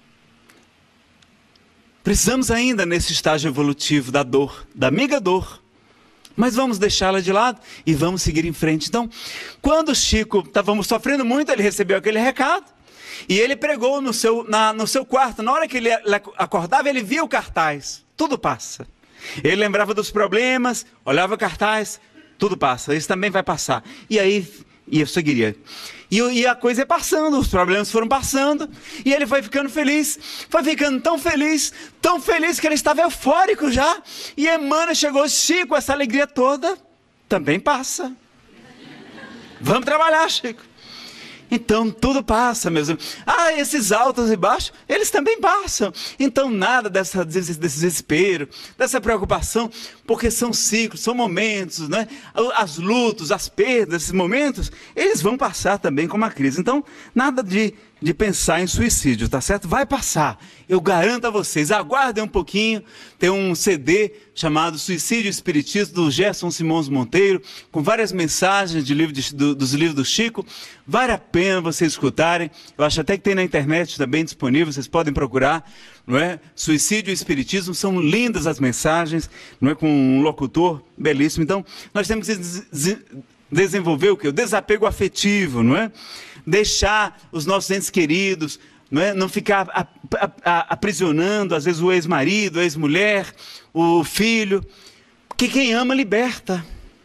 Precisamos ainda nesse estágio evolutivo da dor, da amiga dor. Mas vamos deixá-la de lado e vamos seguir em frente. Então, quando Chico estávamos sofrendo muito, ele recebeu aquele recado e ele pregou no seu quarto. Na hora que ele acordava, ele via o cartaz. Tudo passa. Ele lembrava dos problemas, olhava o cartaz, tudo passa. Isso também vai passar. E aí, eu seguiria. E a coisa é passando, os problemas foram passando, e ele foi ficando feliz, foi ficando tão feliz que ele estava eufórico já, e Emmanuel chegou: Chico, essa alegria toda também passa. Vamos trabalhar, Chico. Então tudo passa, meus amigos. Esses altos e baixos, eles também passam. Então nada desse desespero, dessa preocupação, porque são ciclos, são momentos, né? As lutas, as perdas, esses momentos, eles vão passar também como a crise. Então nada de pensar em suicídio, tá certo? Vai passar. Eu garanto a vocês, aguardem um pouquinho. Tem um CD chamado Suicídio e Espiritismo, do Gerson Simões Monteiro, com várias mensagens dos livros do Chico. Vale a pena vocês escutarem. Eu acho até que tem na internet também disponível, vocês podem procurar, não é? Suicídio e Espiritismo, são lindas as mensagens, não é? Com um locutor belíssimo. Então, nós temos que desenvolver o quê? O desapego afetivo, não é? Deixar os nossos entes queridos, não é? Não ficar aprisionando, às vezes, o ex-marido, a ex-mulher, o filho, porque quem ama liberta.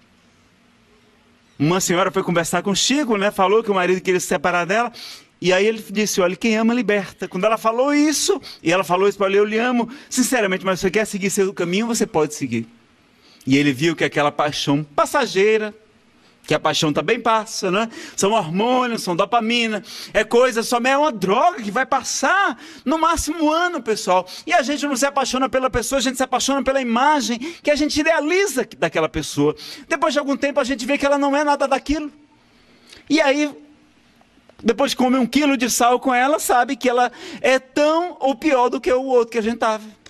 Uma senhora foi conversar com o Chico, né? Falou que o marido queria se separar dela, e aí ele disse: olha, quem ama liberta. Quando ela falou isso, e ela falou isso para ele: eu lhe amo sinceramente, mas você quer seguir seu caminho, você pode seguir. E ele viu que aquela paixão passageira, que a paixão também passa, né? São hormônios, são dopamina, é uma droga que vai passar no máximo um ano, pessoal. E a gente não se apaixona pela pessoa, a gente se apaixona pela imagem que a gente idealiza daquela pessoa. Depois de algum tempo a gente vê que ela não é nada daquilo. E aí, depois de comer 1 quilo de sal com ela, sabe que ela é tão ou pior do que o outro que a gente estava.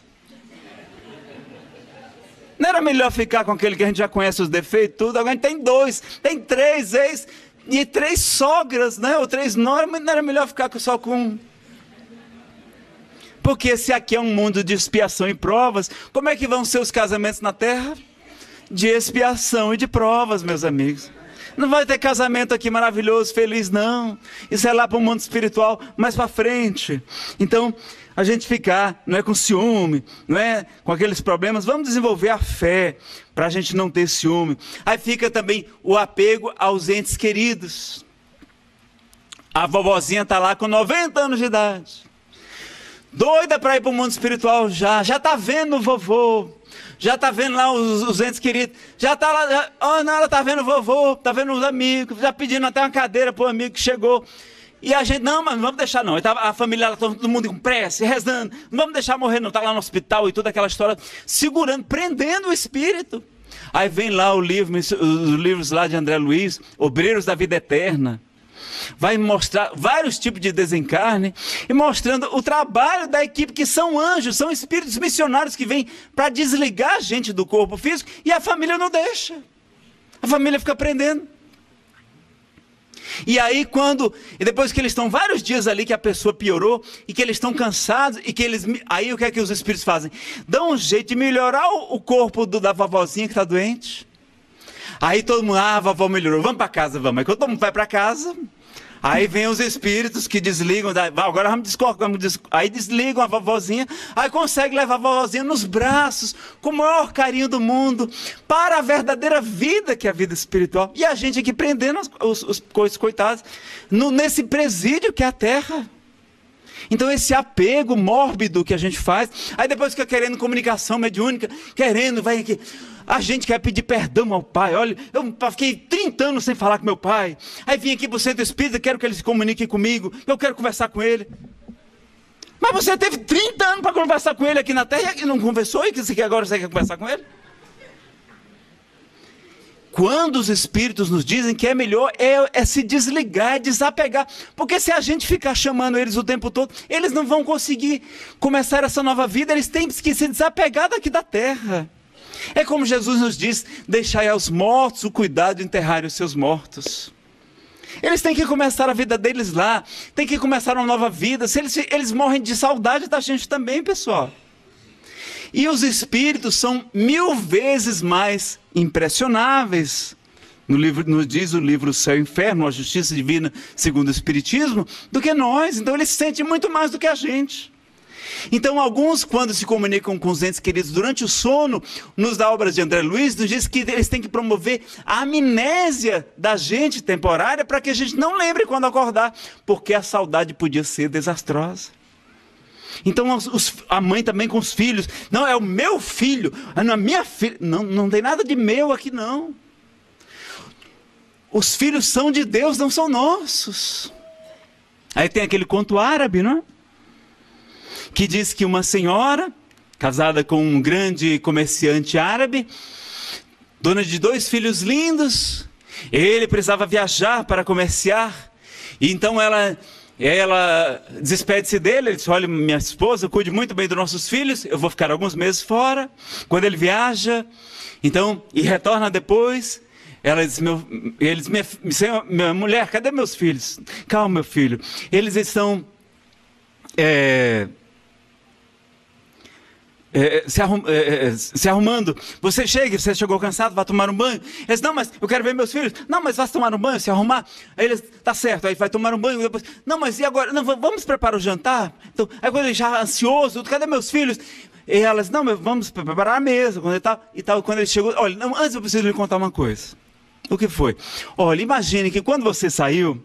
Não era melhor ficar com aquele que a gente já conhece os defeitos, tudo? Agora a gente tem 2, tem 3 ex e 3 sogras, né? Ou 3 noras, mas não era melhor ficar só com um? Porque se aqui é um mundo de expiação e provas, como é que vão ser os casamentos na terra? De expiação e de provas, meus amigos. Não vai ter casamento aqui maravilhoso, feliz, não. Isso é lá para o mundo espiritual, mais para frente. Então, a gente ficar, não é com ciúme, não é com aqueles problemas, vamos desenvolver a fé para a gente não ter ciúme. Aí fica também o apego aos entes queridos. A vovozinha está lá com 90 anos de idade, doida para ir para o mundo espiritual já está vendo o vovô, já está vendo lá os entes queridos, já está lá, não, ela está vendo o vovô, está vendo os amigos, já pedindo até uma cadeira para o amigo que chegou. E a gente, não, mas não vamos deixar não. A família, ela, todo mundo com pressa, rezando, não vamos deixar morrer não, está lá no hospital e toda aquela história, segurando, prendendo o espírito. Aí vem lá os livros lá de André Luiz, Obreiros da Vida Eterna. Vai mostrar vários tipos de desencarne e mostrando o trabalho da equipe, que são anjos, são espíritos missionários que vêm para desligar a gente do corpo físico, e a família não deixa. A família fica prendendo. E aí e depois que eles estão vários dias ali, que a pessoa piorou, e que eles estão cansados, e que aí o que é que os espíritos fazem? Dão um jeito de melhorar o corpo da vovozinha que está doente. Aí todo mundo, a vovó melhorou, vamos para casa, vamos. Aí quando todo mundo vai para casa, aí vem os espíritos que desligam, agora vamos aí desligam a vovozinha, aí consegue levar a vovozinha nos braços, com o maior carinho do mundo, para a verdadeira vida, que é a vida espiritual. E a gente aqui prendendo os coitados, nesse presídio que é a terra. Então esse apego mórbido que a gente faz, aí depois fica querendo comunicação mediúnica, vai aqui. A gente quer pedir perdão ao pai. Olha, eu fiquei 30 anos sem falar com meu pai. Aí vim aqui para o centro espírita, quero que ele se comunique comigo. Eu quero conversar com ele. Mas você teve 30 anos para conversar com ele aqui na terra e não conversou, e que agora você quer conversar com ele? Quando os espíritos nos dizem que é melhor é se desligar, é desapegar. Porque se a gente ficar chamando eles o tempo todo, eles não vão conseguir começar essa nova vida. Eles têm que se desapegar daqui da terra. É como Jesus nos diz, deixai aos mortos o cuidado de enterrar os seus mortos. Eles têm que começar a vida deles lá, têm que começar uma nova vida. Eles morrem de saudade da gente também, pessoal. E os espíritos são 1000 vezes mais impressionáveis, nos diz o livro Céu e Inferno, a Justiça Divina segundo o Espiritismo, do que nós. Então eles sentem muito mais do que a gente. Então alguns, quando se comunicam com os entes queridos durante o sono, nos dá obras de André Luiz, nos diz que eles têm que promover a amnésia da gente temporária, para que a gente não lembre quando acordar, porque a saudade podia ser desastrosa. Então a mãe também com os filhos, não, é o meu filho, não é a minha filha, não tem nada de meu aqui não. Os filhos são de Deus, não são nossos. Aí tem aquele conto árabe, não é? Que diz que uma senhora, casada com um grande comerciante árabe, dona de 2 filhos lindos, ele precisava viajar para comerciar, e então ela despede-se dele, ele diz, olha, minha esposa, cuide muito bem dos nossos filhos, eu vou ficar alguns meses fora. Quando ele viaja, então, e retorna depois, ela diz, minha mulher, cadê meus filhos? Calma, meu filho, eles estão se arrumando. Você chegou cansado, vai tomar um banho. Eles, não, mas eu quero ver meus filhos. Não, mas vai tomar um banho, se arrumar. Aí eles, tá certo, aí vai tomar um banho depois. Não, mas e agora? Não, vamos preparar o jantar? Então, aí quando ele já ansioso, cadê meus filhos? E elas, não, mas vamos preparar a mesa. Quando ele chegou, olha, não, antes eu preciso lhe contar uma coisa. O que foi? Olha, imagine que quando você saiu,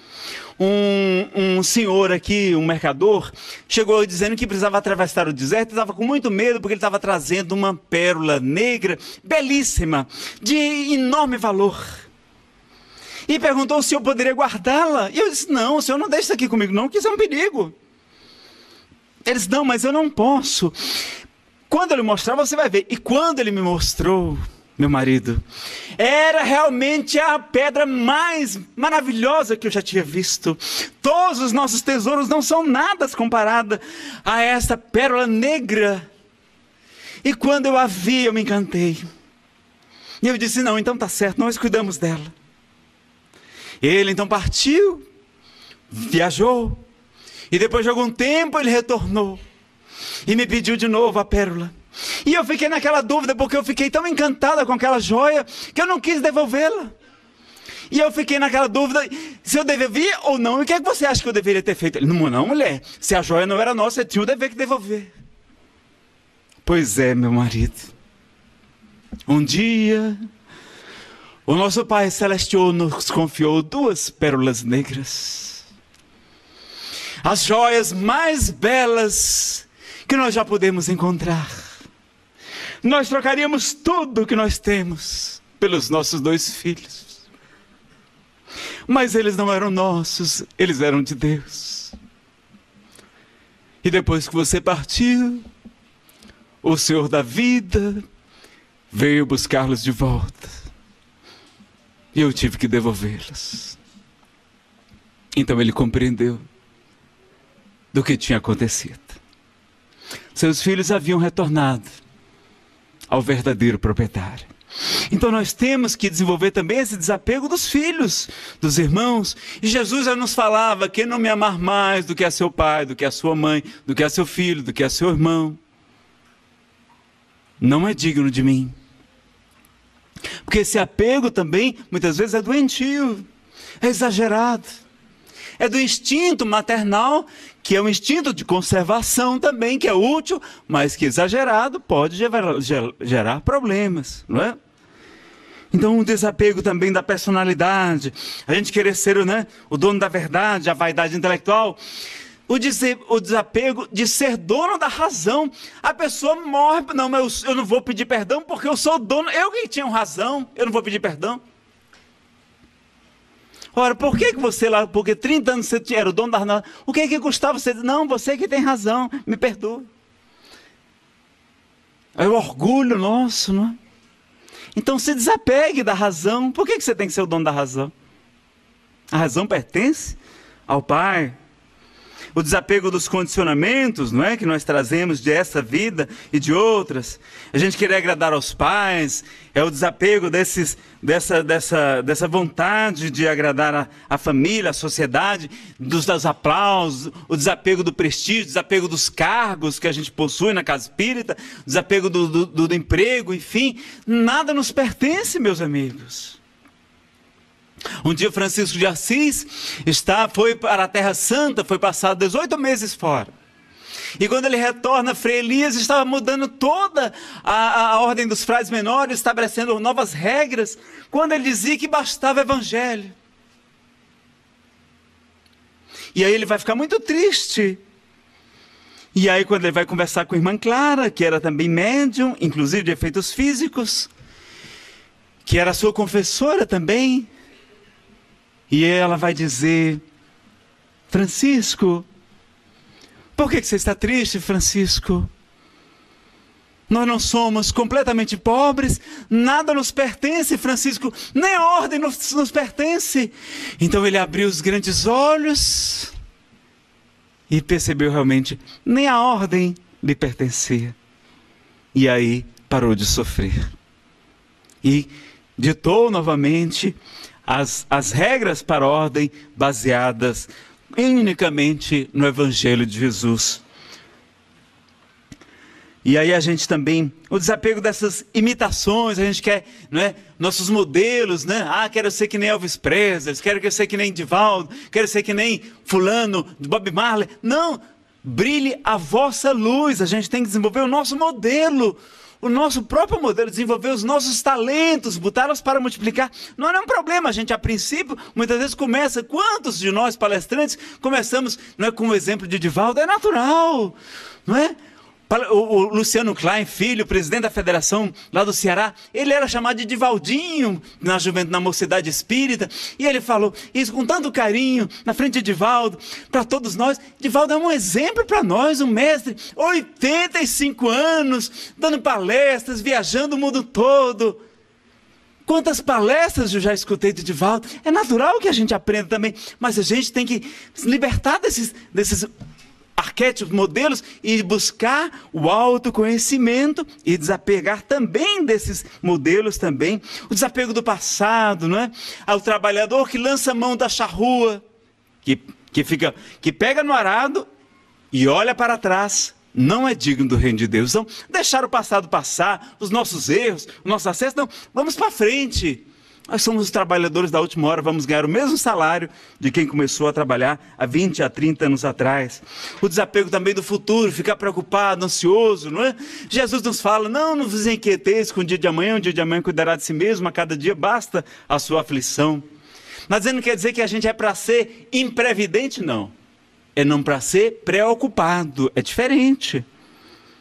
um senhor aqui, um mercador, chegou dizendo que precisava atravessar o deserto, estava com muito medo, porque ele estava trazendo uma pérola negra, belíssima, de enorme valor. E perguntou se eu poderia guardá-la. E eu disse, não, o senhor não deixa isso aqui comigo não, porque isso é um perigo. Ele disse, não, mas eu não posso. Quando ele mostrar, você vai ver. E quando ele me mostrou, meu marido, era realmente a pedra mais maravilhosa que eu já tinha visto. Todos os nossos tesouros não são nada comparada a essa pérola negra. E quando eu a vi, eu me encantei. E eu disse, não, então tá certo, nós cuidamos dela. Ele então partiu, viajou, e depois de algum tempo ele retornou e me pediu de novo a pérola. E eu fiquei naquela dúvida, porque eu fiquei tão encantada com aquela joia, que eu não quis devolvê-la. E eu fiquei naquela dúvida, se eu devolvia ou não, e o que é que você acha que eu deveria ter feito? Ele, não, mulher, se a joia não era nossa, eu tinha o dever que devolver. Pois é, meu marido. Um dia, o nosso Pai Celestial nos confiou 2 pérolas negras. As joias mais belas que nós já podemos encontrar. Nós trocaríamos tudo que nós temos pelos nossos 2 filhos. Mas eles não eram nossos, eles eram de Deus. E depois que você partiu, o Senhor da vida veio buscá-los de volta. E eu tive que devolvê-los. Então ele compreendeu do que tinha acontecido. Seus filhos haviam retornado ao verdadeiro proprietário. Então nós temos que desenvolver também esse desapego dos filhos, dos irmãos. E Jesus já nos falava: quem não me amar mais do que a seu pai, do que a sua mãe, do que a seu filho, do que a seu irmão, não é digno de mim. Porque esse apego também, muitas vezes, é doentio, é exagerado. É do instinto maternal, que é um instinto de conservação também, que é útil, mas que exagerado pode gerar problemas, não é? Então, um desapego também da personalidade, a gente querer ser, né, o dono da verdade, a vaidade intelectual. O desapego de ser dono da razão. A pessoa morre, não, mas eu não vou pedir perdão porque eu sou dono, eu que tinha razão, eu não vou pedir perdão. Ora, por que você lá, porque 30 anos você era o dono da razão, o que custava você dizer, não, você que tem razão, me perdoa. É o orgulho nosso, não é? Então se desapegue da razão. Por que você tem que ser o dono da razão? A razão pertence ao Pai. O desapego dos condicionamentos, não é, que nós trazemos dessa vida e de outras. A gente querer agradar aos pais, é o desapego dessa vontade de agradar a família, a sociedade, dos aplausos, o desapego do prestígio, o desapego dos cargos que a gente possui na casa espírita, o desapego do emprego, enfim. Nada nos pertence, meus amigos. Um dia Francisco de Assis foi para a Terra Santa, foi passar 18 meses fora. E quando ele retorna, Frei Elias estava mudando toda a ordem dos frades menores, estabelecendo novas regras, quando ele dizia que bastava o evangelho. E aí ele vai ficar muito triste. E aí quando ele vai conversar com a irmã Clara, que era também médium, inclusive de efeitos físicos, que era sua confessora também, e ela vai dizer: Francisco, por que você está triste, Francisco? Nós não somos completamente pobres, nada nos pertence, Francisco, nem a ordem nos pertence. Então ele abriu os grandes olhos e percebeu realmente, nem a ordem lhe pertencia. E aí parou de sofrer. E ditou novamente as regras para a ordem baseadas unicamente no Evangelho de Jesus. E aí a gente também, o desapego dessas imitações, a gente quer, não é, nossos modelos, né? Quero ser que nem Elvis Presley, quero ser que nem Divaldo, quero ser que nem fulano, Bob Marley. Não, brilhe a vossa luz, a gente tem que desenvolver o nosso modelo, o nosso próprio modelo, desenvolver os nossos talentos, botá-los para multiplicar. Não é um problema, a gente a princípio, muitas vezes começa, quantos de nós palestrantes começamos, não é, com o exemplo de Divaldo, é natural, não é? O Luciano Klein, filho, presidente da federação lá do Ceará, ele era chamado de Divaldinho na juventude, na mocidade espírita, e ele falou isso com tanto carinho na frente de Divaldo, para todos nós. Divaldo é um exemplo para nós, um mestre, 85 anos, dando palestras, viajando o mundo todo. Quantas palestras eu já escutei de Divaldo. É natural que a gente aprenda também, mas a gente tem que se libertar desses arquétipos, modelos, e buscar o autoconhecimento e desapegar também desses modelos também. O desapego do passado, não é? Ao trabalhador que lança a mão da charrua, que pega no arado e olha para trás, não é digno do reino de Deus. Então, deixar o passado passar, os nossos erros, o nosso acesso, não, vamos para frente. Nós somos os trabalhadores da última hora, vamos ganhar o mesmo salário de quem começou a trabalhar há 20, há 30 anos atrás. O desapego também do futuro, ficar preocupado, ansioso, não é? Jesus nos fala, não vos inquieteis com o dia de amanhã cuidará de si mesmo, a cada dia basta a sua aflição. Mas não quer dizer que a gente é para ser imprevidente, não. É não para ser preocupado, é diferente.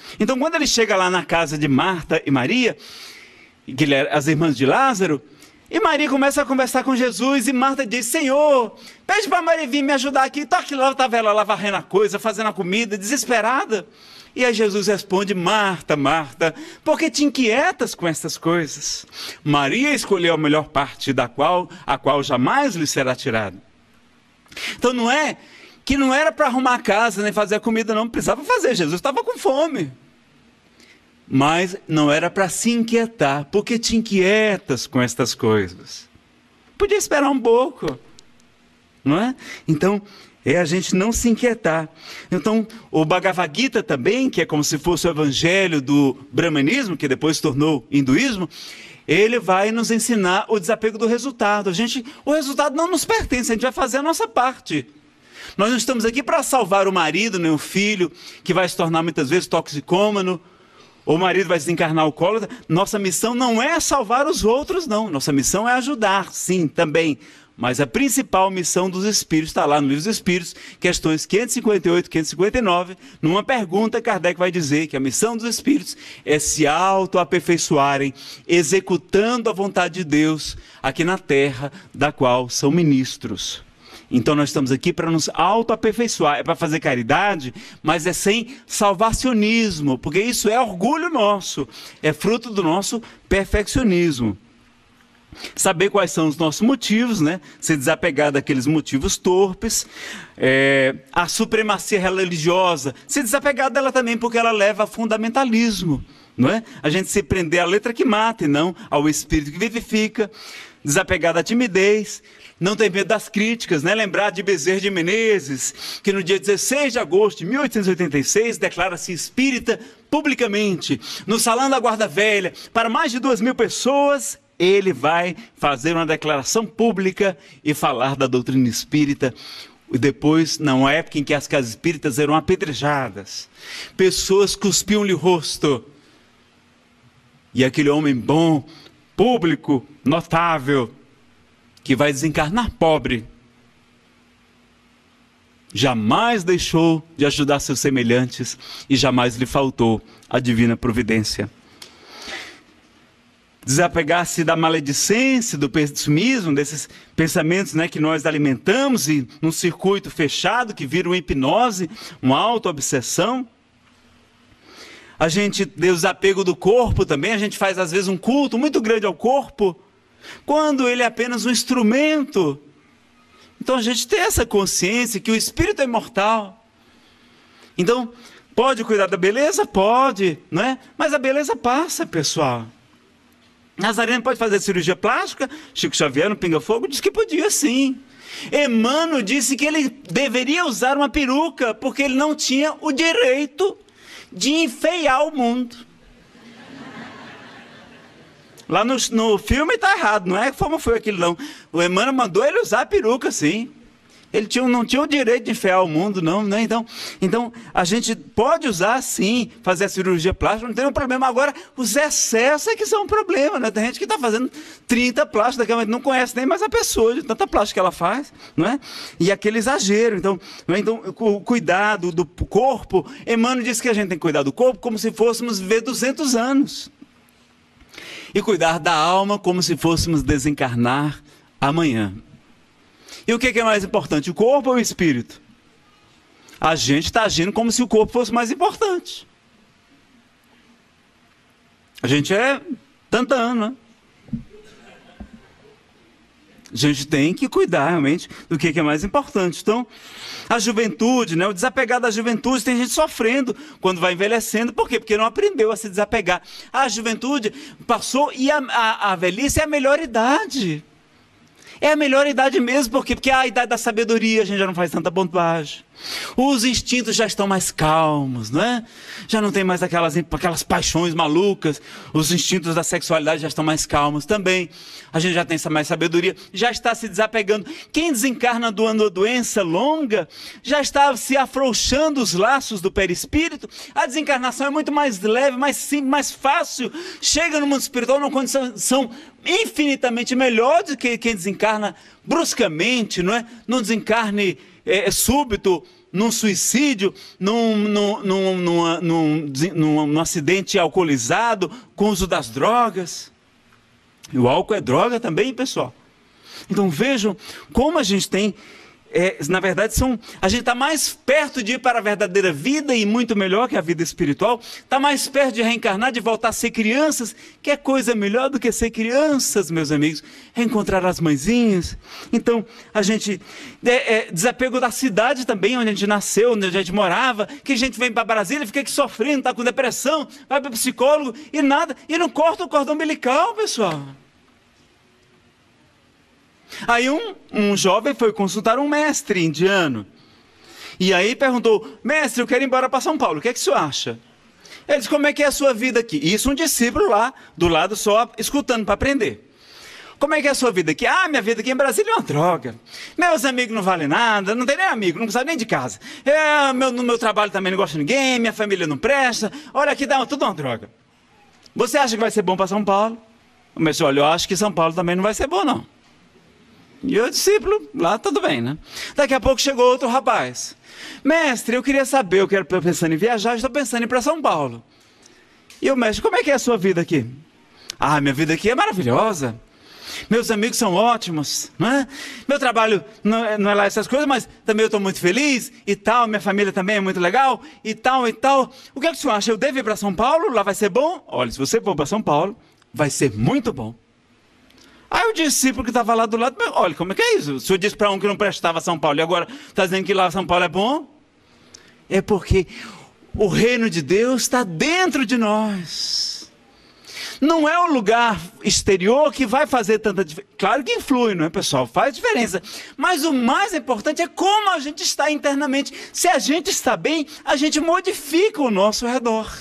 Então, quando ele chega lá na casa de Marta e Maria, que eram as irmãs de Lázaro, e Maria começa a conversar com Jesus, e Marta diz: Senhor, pede para Maria vir me ajudar aqui. Então aquilo lá estava ela lá varrendo a coisa, fazendo a comida, desesperada. E aí Jesus responde: Marta, Marta, por que te inquietas com essas coisas? Maria escolheu a melhor parte a qual jamais lhe será tirada. Então não é que não era para arrumar a casa, nem fazer a comida, não precisava fazer. Jesus estava com fome. Mas não era para se inquietar. Por que te inquietas com estas coisas? Podia esperar um pouco, não é? Então, é a gente não se inquietar. Então, o Bhagavad Gita também, que é como se fosse o evangelho do brahmanismo, que depois se tornou hinduísmo, ele vai nos ensinar o desapego do resultado. O resultado não nos pertence, a gente vai fazer a nossa parte. Nós não estamos aqui para salvar o marido, nem o filho, que vai se tornar muitas vezes toxicômano, ou o marido vai desencarnar alcoólatra. Nossa missão não é salvar os outros, não. Nossa missão é ajudar, sim, também. Mas a principal missão dos Espíritos está lá no Livro dos Espíritos, questões 558 e 559. Numa pergunta, Kardec vai dizer que a missão dos Espíritos é se auto-aperfeiçoarem, executando a vontade de Deus aqui na Terra, da qual são ministros. Então nós estamos aqui para nos auto-aperfeiçoar, é para fazer caridade, mas é sem salvacionismo, porque isso é orgulho nosso, é fruto do nosso perfeccionismo. Saber quais são os nossos motivos, né? Se desapegar daqueles motivos torpes, a supremacia religiosa, se desapegar dela também, porque ela leva a fundamentalismo, não é? A gente se prender à letra que mata e não ao espírito que vivifica, desapegar da timidez, não ter medo das críticas, né? Lembrar de Bezerra de Menezes, que no dia 16 de agosto de 1886 declara-se espírita publicamente, no Salão da Guarda Velha, para mais de 2.000 pessoas. Ele vai fazer uma declaração pública e falar da doutrina espírita. E depois, na época em que as casas espíritas eram apedrejadas, pessoas cuspiam-lhe o rosto. E aquele homem bom, público, notável, que vai desencarnar pobre, jamais deixou de ajudar seus semelhantes e jamais lhe faltou a divina providência. Desapegar-se da maledicência, do pessimismo, desses pensamentos, né, que nós alimentamos e num circuito fechado que vira uma hipnose, uma auto-obsessão. A gente tem o desapego do corpo também, a gente faz às vezes um culto muito grande ao corpo, quando ele é apenas um instrumento. Então a gente tem essa consciência que o espírito é imortal. Então, pode cuidar da beleza? Pode, não é? Mas a beleza passa, pessoal. Nazareno pode fazer cirurgia plástica? Chico Xavier, no Pinga Fogo, disse que podia sim. Emmanuel disse que ele deveria usar uma peruca, porque ele não tinha o direito de enfeiar o mundo. Lá no filme está errado, não é como foi aquilo não. O Emmanuel mandou ele usar a peruca, sim. Ele não tinha o direito de enfeiar o mundo, não, né? Então, a gente pode usar, sim, fazer a cirurgia plástica, não tem nenhum problema. Agora, os excessos é que são um problema, né? Tem gente que está fazendo 30 plásticos, não conhece nem mais a pessoa, de tanta plástica que ela faz, não é? E aquele exagero. Então, o cuidado do corpo, Emmanuel disse que a gente tem que cuidar do corpo como se fôssemos viver 200 anos. E cuidar da alma como se fôssemos desencarnar amanhã. E o que é mais importante, o corpo ou o espírito? A gente está agindo como se o corpo fosse mais importante. A gente é tantano, né? A gente tem que cuidar realmente do que é mais importante. Então, a juventude, né? O desapegar da juventude, tem gente sofrendo quando vai envelhecendo. Por quê? Porque não aprendeu a se desapegar. A juventude passou e a velhice é a melhor idade. É a melhor idade mesmo, por quê? Porque é a idade da sabedoria, a gente já não faz tanta bobagem. Os instintos já estão mais calmos, não é? Já não tem mais aquelas paixões malucas. Os instintos da sexualidade já estão mais calmos também. A gente já tem mais sabedoria, já está se desapegando. Quem desencarna de uma doença longa, já está se afrouxando os laços do perispírito. A desencarnação é muito mais leve, mais simples, mais fácil. Chega no mundo espiritual numa condição infinitamente melhor do que quem desencarna bruscamente, não é? Num desencarne súbito, num suicídio, num acidente alcoolizado, com o uso das drogas. E o álcool é droga também, pessoal. Então vejam como a gente tem, na verdade, a gente está mais perto de ir para a verdadeira vida e muito melhor que a vida espiritual. Está mais perto de reencarnar, de voltar a ser crianças. Que é coisa melhor do que ser crianças, meus amigos? Reencontrar as mãezinhas. Então, a gente, desapego da cidade também, onde a gente nasceu, onde a gente morava, que a gente vem para Brasília, fica aqui sofrendo, está com depressão, vai para o psicólogo e nada, e não corta o cordão umbilical, pessoal. Aí um jovem foi consultar um mestre indiano. E aí perguntou: mestre, eu quero ir embora para São Paulo, o que é que o senhor acha? Ele disse: como é que é a sua vida aqui? Isso um discípulo lá, do lado só, escutando para aprender. Como é que é a sua vida aqui? Ah, minha vida aqui em Brasília é uma droga. Meus amigos não valem nada, não tem nem amigo, não sabe nem de casa. No meu trabalho também não gosto de ninguém, minha família não presta. Olha aqui, dá tudo uma droga. Você acha que vai ser bom para São Paulo? O mestre: olha, eu acho que São Paulo também não vai ser bom, não. E o discípulo, lá tudo bem, né? Daqui a pouco chegou outro rapaz. Mestre, eu queria saber, eu quero pensando em viajar, estou pensando em ir para São Paulo. E o mestre: como é que é a sua vida aqui? Ah, minha vida aqui é maravilhosa. Meus amigos são ótimos, não é? Meu trabalho não é lá essas coisas, mas também eu estou muito feliz e tal, minha família também é muito legal e tal e tal. O que é que o senhor acha? Eu devo ir para São Paulo? Lá vai ser bom? Olha, se você for para São Paulo, vai ser muito bom. Aí o discípulo que estava lá do lado: olha, como é que é isso? O senhor disse para um que não prestava São Paulo e agora está dizendo que lá São Paulo é bom? É porque o reino de Deus está dentro de nós. Não é o lugar exterior que vai fazer tanta diferença. Claro que influi, não é, pessoal? Faz diferença. Mas o mais importante é como a gente está internamente. Se a gente está bem, a gente modifica o nosso redor.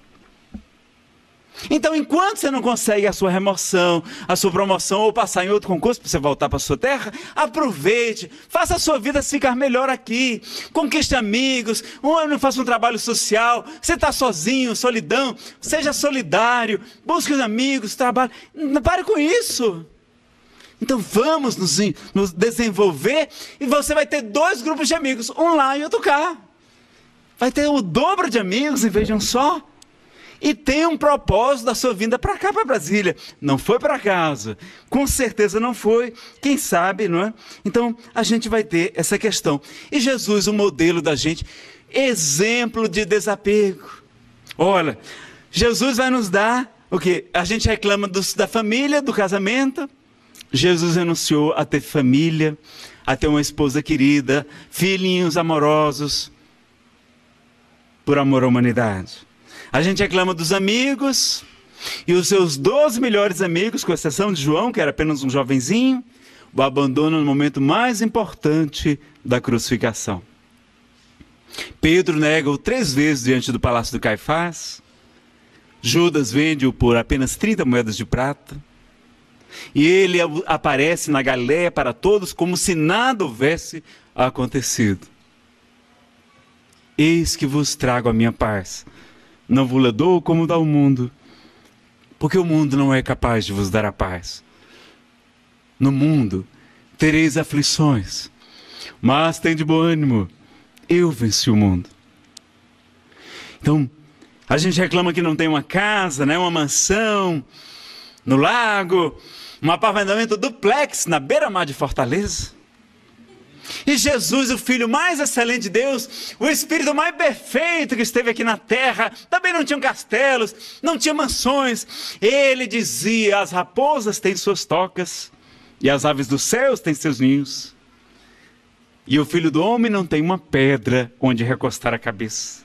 Então, enquanto você não consegue a sua remoção, a sua promoção ou passar em outro concurso para você voltar para a sua terra, aproveite, faça a sua vida ficar melhor aqui, conquiste amigos, faça um trabalho social, você está sozinho, solidão, seja solidário, busque os amigos, trabalhe, não pare com isso. Então vamos nos desenvolver e você vai ter 2 grupos de amigos, um lá e outro cá. Vai ter o dobro de amigos em vez de um só. E tem um propósito da sua vinda para cá, para Brasília. Não foi por acaso. Com certeza não foi. Quem sabe, não é? Então, a gente vai ter essa questão. E Jesus, o modelo da gente, exemplo de desapego. Olha, Jesus vai nos dar o quê? A gente reclama da família, do casamento. Jesus renunciou a ter família, a ter uma esposa querida, filhinhos amorosos, por amor à humanidade. A gente reclama dos amigos, e os seus 12 melhores amigos, com exceção de João, que era apenas um jovenzinho, o abandonam no momento mais importante da crucificação. Pedro nega-o 3 vezes diante do palácio do Caifás. Judas vende-o por apenas 30 moedas de prata. E ele aparece na Galileia para todos como se nada houvesse acontecido. Eis que vos trago a minha paz. Não vos dou como dá o mundo, porque o mundo não é capaz de vos dar a paz. No mundo tereis aflições, mas tende bom ânimo, eu venci o mundo. Então, a gente reclama que não tem uma casa, né, uma mansão no lago, um apartamento duplex na beira-mar de Fortaleza. E Jesus, o Filho mais excelente de Deus, o Espírito mais perfeito que esteve aqui na terra, também não tinha castelos, não tinha mansões. Ele dizia: as raposas têm suas tocas, e as aves dos céus têm seus ninhos. E o Filho do Homem não tem uma pedra onde recostar a cabeça.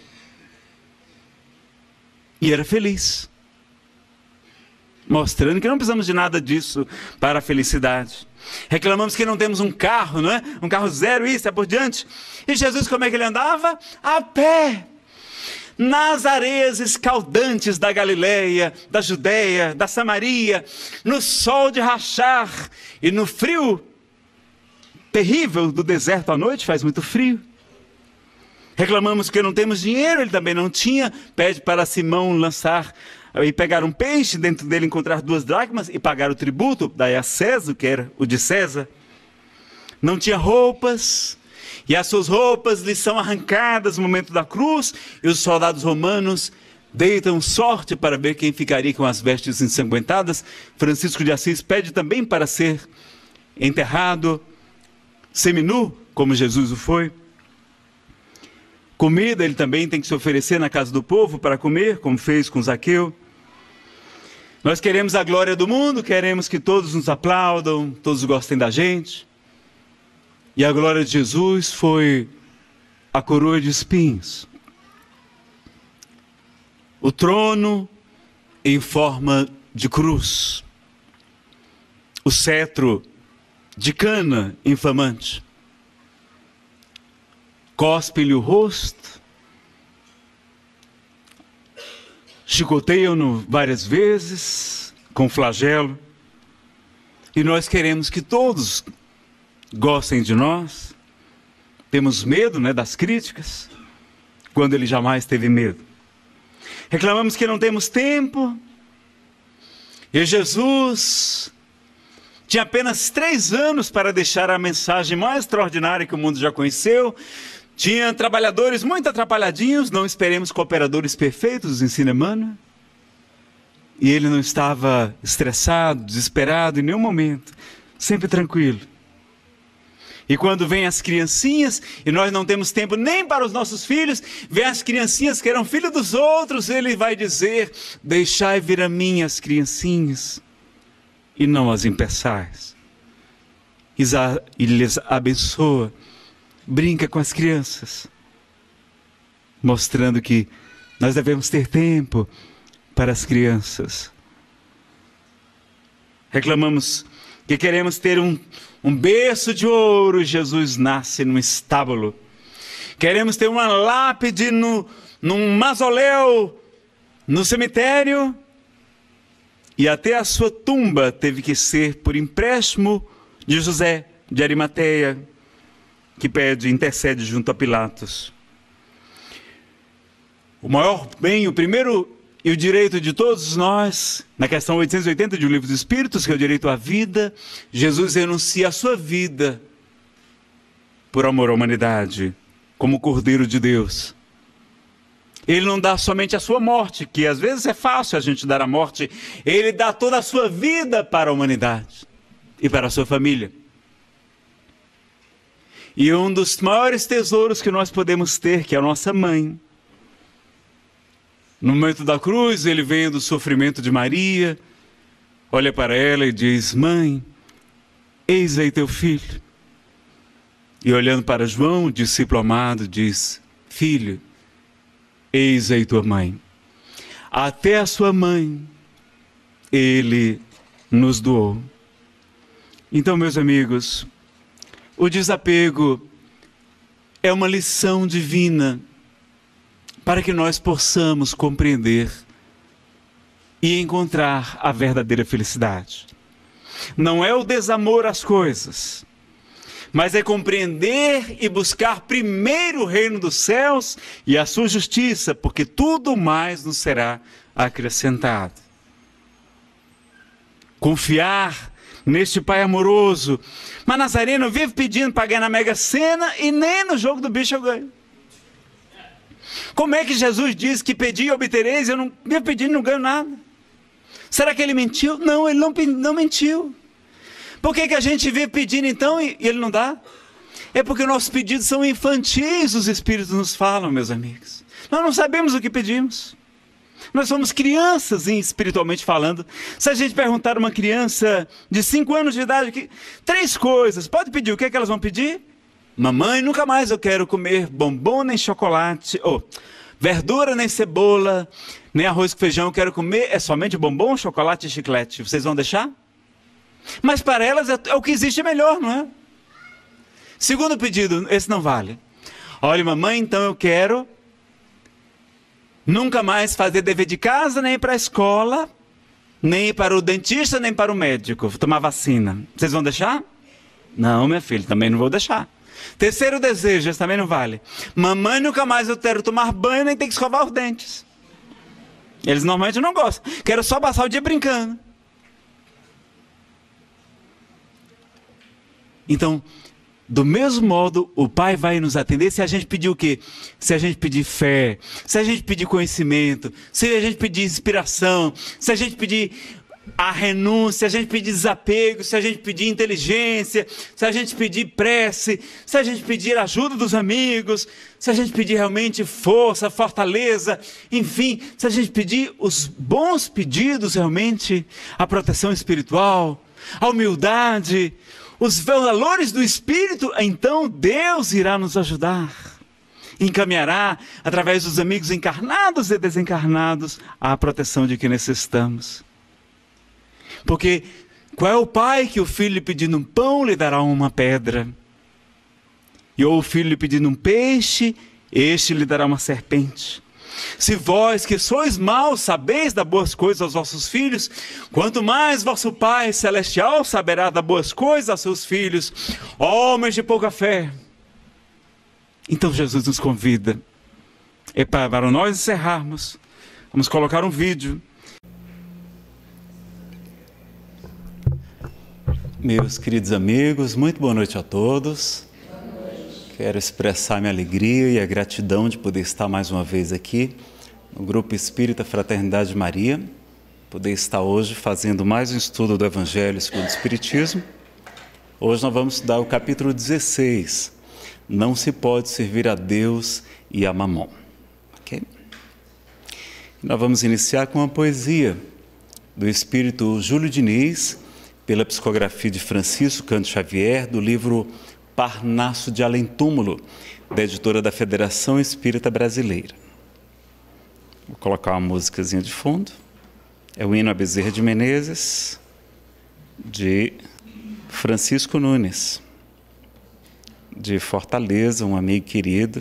E era feliz, mostrando que não precisamos de nada disso para a felicidade. Reclamamos que não temos um carro, não é? Um carro zero, isso, é por diante. E Jesus, como é que ele andava? A pé. Nas areias escaldantes da Galileia, da Judeia, da Samaria, no sol de rachar e no frio terrível do deserto à noite, faz muito frio. Reclamamos que não temos dinheiro, ele também não tinha. Pede para Simão lançar e pegar um peixe, dentro dele encontrar 2 dracmas e pagar o tributo, daí a César, que era o de César. Não tinha roupas. E as suas roupas lhe são arrancadas no momento da cruz, e os soldados romanos deitam sorte para ver quem ficaria com as vestes ensanguentadas. Francisco de Assis pede também para ser enterrado seminu, como Jesus o foi. Comida ele também tem que se oferecer na casa do povo para comer, como fez com Zaqueu. Nós queremos a glória do mundo, queremos que todos nos aplaudam, todos gostem da gente. E a glória de Jesus foi a coroa de espinhos. O trono em forma de cruz. O cetro de cana inflamante. Cospe-lhe o rosto. Chicoteiam-no várias vezes com flagelo. E nós queremos que todos gostem de nós. Temos medo, né, das críticas, quando ele jamais teve medo. Reclamamos que não temos tempo. E Jesus tinha apenas 3 anos para deixar a mensagem mais extraordinária que o mundo já conheceu. Tinha trabalhadores muito atrapalhadinhos, não esperemos cooperadores perfeitos, ensina Emmanuel. E ele não estava estressado, desesperado em nenhum momento, sempre tranquilo. E quando vem as criancinhas, e nós não temos tempo nem para os nossos filhos, vem as criancinhas que eram filhos dos outros, ele vai dizer: deixai vir a mim as criancinhas, e não as impeçais. E lhes abençoa, brinca com as crianças, mostrando que nós devemos ter tempo para as crianças. Reclamamos que queremos ter um berço de ouro, Jesus nasce num estábulo. Queremos ter uma lápide num mausoléu, no cemitério, e até a sua tumba teve que ser por empréstimo de José de Arimateia, que intercede junto a Pilatos. O maior bem, o primeiro e o direito de todos nós, na questão 880 de O Livro dos Espíritos, que é o direito à vida, Jesus renuncia a sua vida por amor à humanidade, como Cordeiro de Deus. Ele não dá somente a sua morte, que às vezes é fácil a gente dar a morte, ele dá toda a sua vida para a humanidade e para a sua família. E um dos maiores tesouros que nós podemos ter, que é a nossa mãe. No momento da cruz, ele vem do sofrimento de Maria, olha para ela e diz: mãe, eis aí teu filho. E olhando para João, discípulo amado, diz: filho, eis aí tua mãe. Até a sua mãe, ele nos doou. Então, meus amigos, o desapego é uma lição divina para que nós possamos compreender e encontrar a verdadeira felicidade. Não é o desamor às coisas, mas é compreender e buscar primeiro o reino dos céus e a sua justiça, porque tudo mais nos será acrescentado. Confiar neste Pai amoroso. Mas Nazareno vive pedindo para ganhar na Mega Sena e nem no jogo do bicho eu ganho. Como é que Jesus diz que pedi e obtereis? Eu não vivo pedindo e não ganho nada. Será que ele mentiu? Não, ele não mentiu. Por que a gente vive pedindo então e ele não dá? É porque nossos pedidos são infantis, os Espíritos nos falam, meus amigos. Nós não sabemos o que pedimos. Nós somos crianças, espiritualmente falando. Se a gente perguntar a uma criança de 5 anos de idade, 3 coisas, pode pedir, o que é que elas vão pedir? Mamãe, nunca mais eu quero comer bombom nem chocolate, verdura nem cebola, nem arroz com feijão, eu quero comer somente bombom, chocolate e chiclete. Vocês vão deixar? Mas para elas é o que existe melhor, não é? Segundo pedido, esse não vale. Olha, mamãe, então eu quero nunca mais fazer dever de casa, nem ir para a escola, nem ir para o dentista, nem para o médico, tomar vacina. Vocês vão deixar? Não, minha filha, também não vou deixar. Terceiro desejo, esse também não vale. Mamãe, nunca mais eu quero tomar banho, nem ter que escovar os dentes. Eles normalmente não gostam. Quero só passar o dia brincando. Então, do mesmo modo, o Pai vai nos atender se a gente pedir o quê? Se a gente pedir fé, se a gente pedir conhecimento, se a gente pedir inspiração, se a gente pedir a renúncia, se a gente pedir desapego, se a gente pedir inteligência, se a gente pedir prece, se a gente pedir ajuda dos amigos, se a gente pedir realmente força, fortaleza, enfim, se a gente pedir os bons pedidos realmente, a proteção espiritual, a humildade, os valores do Espírito, então Deus irá nos ajudar. Encaminhará, através dos amigos encarnados e desencarnados, a proteção de que necessitamos. Porque qual é o pai que o filho lhe pedindo um pão lhe dará uma pedra? E ou o filho lhe pedindo um peixe, este lhe dará uma serpente. Se vós que sois maus sabeis dar boas coisas aos vossos filhos, quanto mais vosso Pai Celestial saberá dar boas coisas aos seus filhos, homens de pouca fé. Então Jesus nos convida. E para nós encerrarmos, vamos colocar um vídeo. Meus queridos amigos, muito boa noite a todos. Quero expressar minha alegria e a gratidão de poder estar mais uma vez aqui no Grupo Espírita Fraternidade Maria, poder estar hoje fazendo mais um estudo do Evangelho segundo o Espiritismo. Hoje nós vamos estudar o capítulo 16, Não se pode servir a Deus e a Mamon. Okay? Nós vamos iniciar com uma poesia do Espírito Júlio Diniz, pela psicografia de Francisco Cândido Xavier, do livro Parnaso de Além Túmulo, da editora da Federação Espírita Brasileira. Vou colocar uma musicazinha de fundo. É o hino a Bezerra de Menezes, de Francisco Nunes, de Fortaleza, um amigo querido.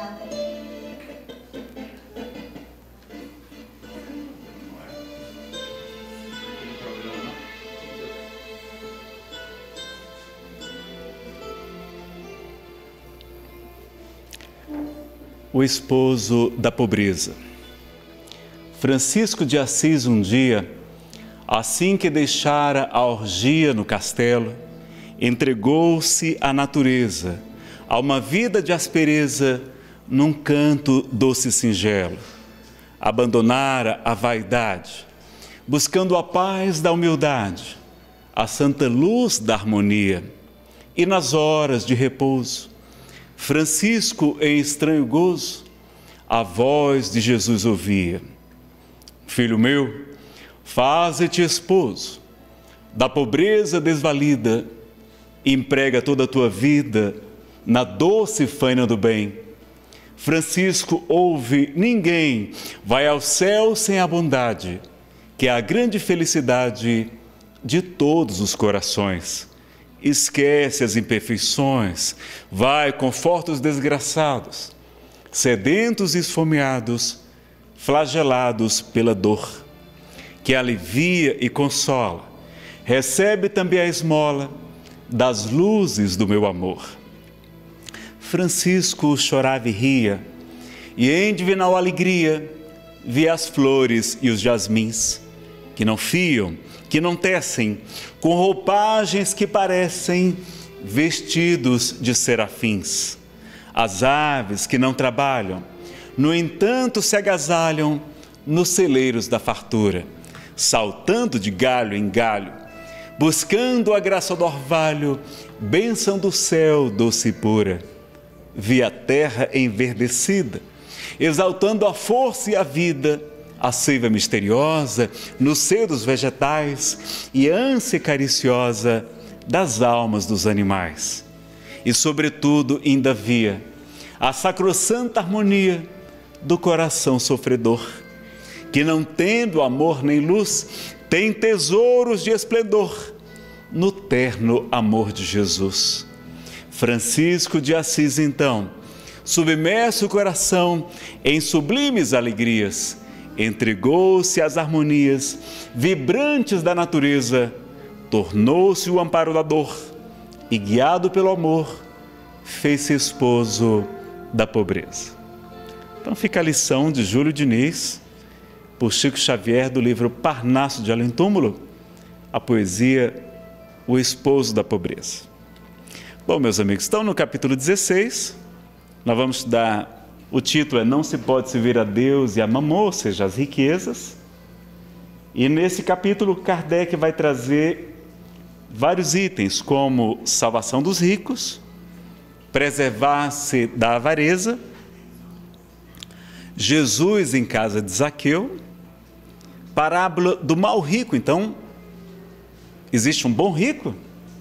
O esposo da pobreza. Francisco de Assis um dia, assim que deixara a orgia no castelo, entregou-se à natureza, a uma vida de aspereza, num canto doce e singelo. Abandonara a vaidade, buscando a paz da humildade, a santa luz da harmonia. E nas horas de repouso, Francisco, em estranho gozo, a voz de Jesus ouvia: Filho meu, faze-te esposo da pobreza desvalida, emprega toda a tua vida na doce faina do bem. Francisco, ouve, ninguém vai ao céu sem a bondade, que é a grande felicidade de todos os corações. Esquece as imperfeições, vai, conforta os desgraçados, sedentos e esfomeados, flagelados pela dor, que alivia e consola, recebe também a esmola das luzes do meu amor. Francisco chorava e ria, e em divinal alegria via as flores e os jasmins, que não fiam, que não tecem, com roupagens que parecem vestidos de serafins. As aves que não trabalham, no entanto se agasalham nos celeiros da fartura, saltando de galho em galho, buscando a graça do orvalho, bênção do céu doce e pura. Vi a terra enverdecida, exaltando a força e a vida, a seiva misteriosa no seio dos vegetais e a ânsia cariciosa das almas dos animais. E, sobretudo, ainda via a sacrossanta harmonia do coração sofredor, que, não tendo amor nem luz, tem tesouros de esplendor no terno amor de Jesus. Francisco de Assis, então, submerso o coração em sublimes alegrias, entregou-se às harmonias vibrantes da natureza, tornou-se o amparo da dor e, guiado pelo amor, fez-se esposo da pobreza. Então fica a lição de Júlio Diniz, por Chico Xavier, do livro Parnaso de Além Túmulo, a poesia O Esposo da Pobreza. Bom, meus amigos, estão no capítulo 16, nós vamos estudar, o título é Não se pode servir a Deus e a Mamon, ou seja, as riquezas. E nesse capítulo, Kardec vai trazer vários itens, como salvação dos ricos, preservar-se da avareza, Jesus em casa de Zaqueu, parábola do mau rico. Então, existe um bom rico?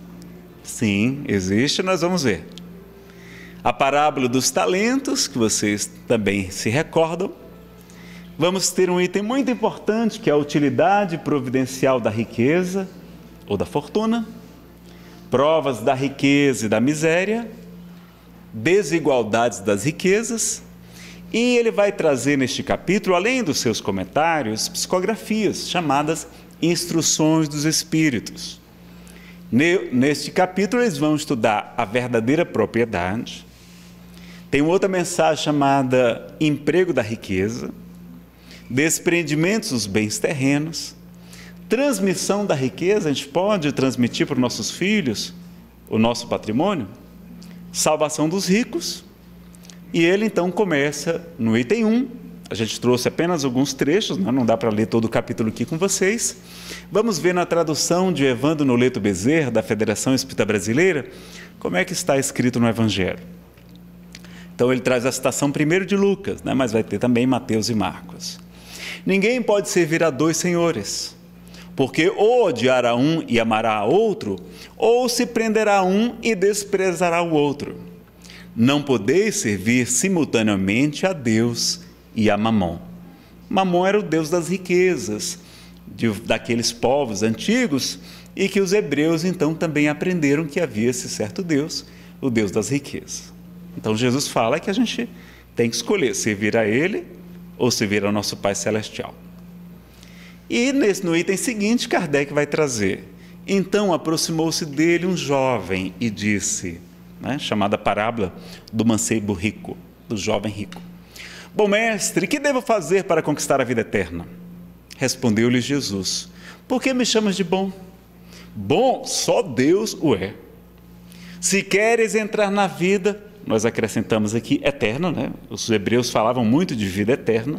Sim, existe, nós vamos ver. A parábola dos talentos, que vocês também se recordam. Vamos ter um item muito importante, que é a utilidade providencial da riqueza ou da fortuna, provas da riqueza e da miséria, desigualdades das riquezas, e ele vai trazer neste capítulo, além dos seus comentários, psicografias, chamadas Instruções dos Espíritos. Neste capítulo eles vão estudar a verdadeira propriedade. Tem outra mensagem chamada Emprego da Riqueza, desprendimentos dos bens terrenos, transmissão da riqueza, a gente pode transmitir para os nossos filhos o nosso patrimônio, salvação dos ricos. E ele então começa no item 1, a gente trouxe apenas alguns trechos, não dá para ler todo o capítulo aqui com vocês. Vamos ver na tradução de Evandro Noleto Bezerra, da Federação Espírita Brasileira, como é que está escrito no Evangelho. Então ele traz a citação primeiro de Lucas, mas vai ter também Mateus e Marcos. Ninguém pode servir a dois senhores, porque ou odiará um e amará a outro, ou se prenderá a um e desprezará o outro. Não podeis servir simultaneamente a Deus e a Mamon. Mamon era o deus das riquezas, daqueles povos antigos, e que os hebreus então também aprenderam que havia esse certo Deus, o Deus das riquezas. Então Jesus fala que a gente tem que escolher servir a Ele ou servir ao nosso Pai Celestial. E no item seguinte, Kardec vai trazer: então aproximou-se dele um jovem e disse, chamada parábola do mancebo rico, do jovem rico: bom mestre, que devo fazer para conquistar a vida eterna? Respondeu-lhe Jesus: por que me chamas de bom? Bom, só Deus o é. Se queres entrar na vida, nós acrescentamos aqui eterna, Os hebreus falavam muito de vida eterna.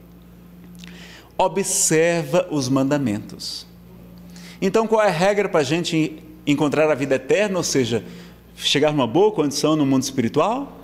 Observa os mandamentos. Então, qual é a regra para a gente encontrar a vida eterna, ou seja, chegar numa boa condição no mundo espiritual?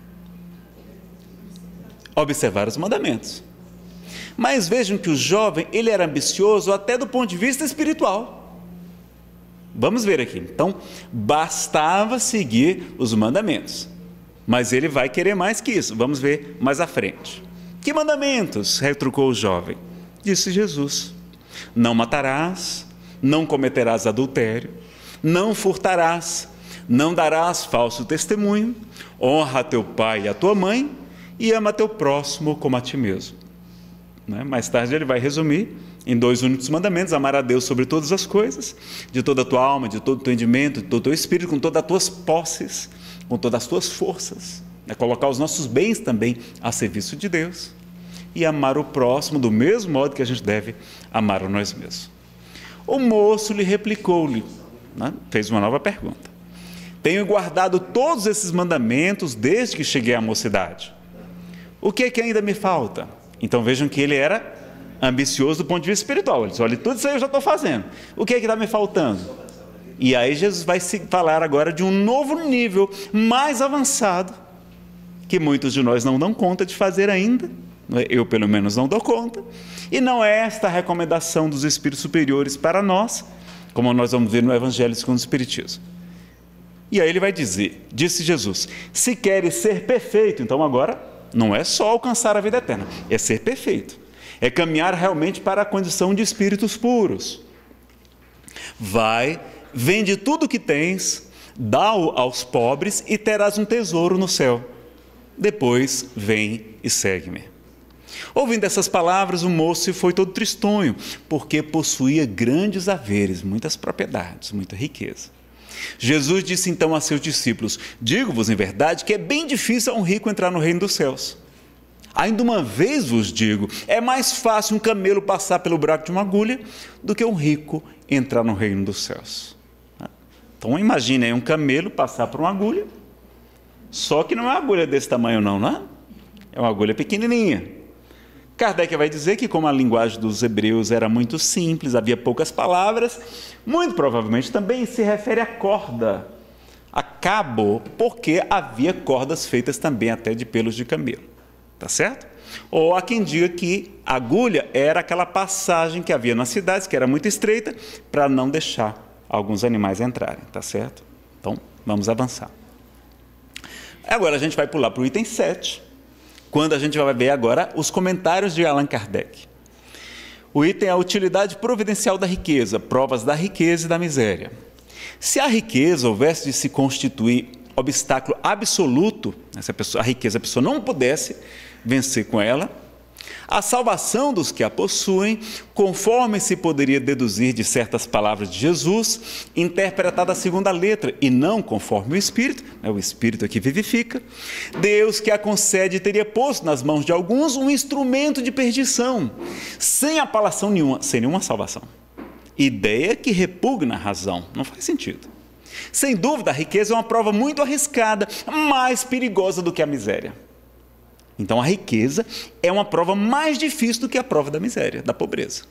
Observar os mandamentos. Mas vejam que o jovem, ele era ambicioso até do ponto de vista espiritual. Vamos ver aqui. Então, bastava seguir os mandamentos, mas ele vai querer mais que isso. Vamos ver mais à frente. Que mandamentos? Retrucou o jovem. Disse Jesus: não matarás, não cometerás adultério, não furtarás, não darás falso testemunho, honra a teu pai e a tua mãe, e ama teu próximo como a ti mesmo. Mais tarde ele vai resumir em 2 únicos mandamentos: amar a Deus sobre todas as coisas, de toda a tua alma, de todo o teu entendimento, de todo o teu espírito, com todas as tuas posses, com todas as tuas forças, colocar os nossos bens também a serviço de Deus, e amar o próximo do mesmo modo que a gente deve amar a nós mesmos. O moço lhe replicou-lhe, fez uma nova pergunta: tenho guardado todos esses mandamentos desde que cheguei à mocidade. O que é que ainda me falta? Então vejam que ele era ambicioso do ponto de vista espiritual. Ele disse: olha, tudo isso aí eu já estou fazendo. O que é que está me faltando? E aí Jesus vai falar agora de um novo nível mais avançado, que muitos de nós não dão conta de fazer ainda. Eu pelo menos não dou conta. E não é esta a recomendação dos espíritos superiores para nós, como nós vamos ver no Evangelho segundo o Espiritismo. E aí ele vai dizer, disse Jesus: se queres ser perfeito, então agora não é só alcançar a vida eterna, é ser perfeito, é caminhar realmente para a condição de espíritos puros. Vai, vende tudo o que tens, dá-o aos pobres e terás um tesouro no céu. Depois vem e segue-me. Ouvindo essas palavras, o moço foi todo tristonho, porque possuía grandes haveres, muitas propriedades, muita riqueza. Jesus disse então a seus discípulos: digo-vos em verdade que é bem difícil a um rico entrar no reino dos céus. Ainda uma vez vos digo, é mais fácil um camelo passar pelo buraco de uma agulha do que um rico entrar no reino dos céus. Então imagine aí um camelo passar por uma agulha, só que não é uma agulha desse tamanho não, né? É uma agulha pequenininha. Kardec vai dizer que como a linguagem dos hebreus era muito simples, havia poucas palavras, muito provavelmente também se refere à corda, a cabo, porque havia cordas feitas também até de pelos de camelo, tá certo? Ou há quem diga que a agulha era aquela passagem que havia nas cidades, que era muito estreita, para não deixar alguns animais entrarem, tá certo? Então, vamos avançar. Agora a gente vai pular para o item 7, quando a gente vai ver agora os comentários de Allan Kardec. O item é a utilidade providencial da riqueza, provas da riqueza e da miséria. Se a riqueza houvesse de se constituir obstáculo absoluto, a riqueza a pessoa não pudesse vencer com ela, a salvação dos que a possuem, conforme se poderia deduzir de certas palavras de Jesus, interpretada segundo a letra, e não conforme o Espírito, é o Espírito que vivifica, Deus que a concede teria posto nas mãos de alguns um instrumento de perdição, sem apelação nenhuma, sem nenhuma salvação. Ideia que repugna a razão, não faz sentido. Sem dúvida, a riqueza é uma prova muito arriscada, mais perigosa do que a miséria. Então, a riqueza é uma prova mais difícil do que a prova da miséria, da pobreza.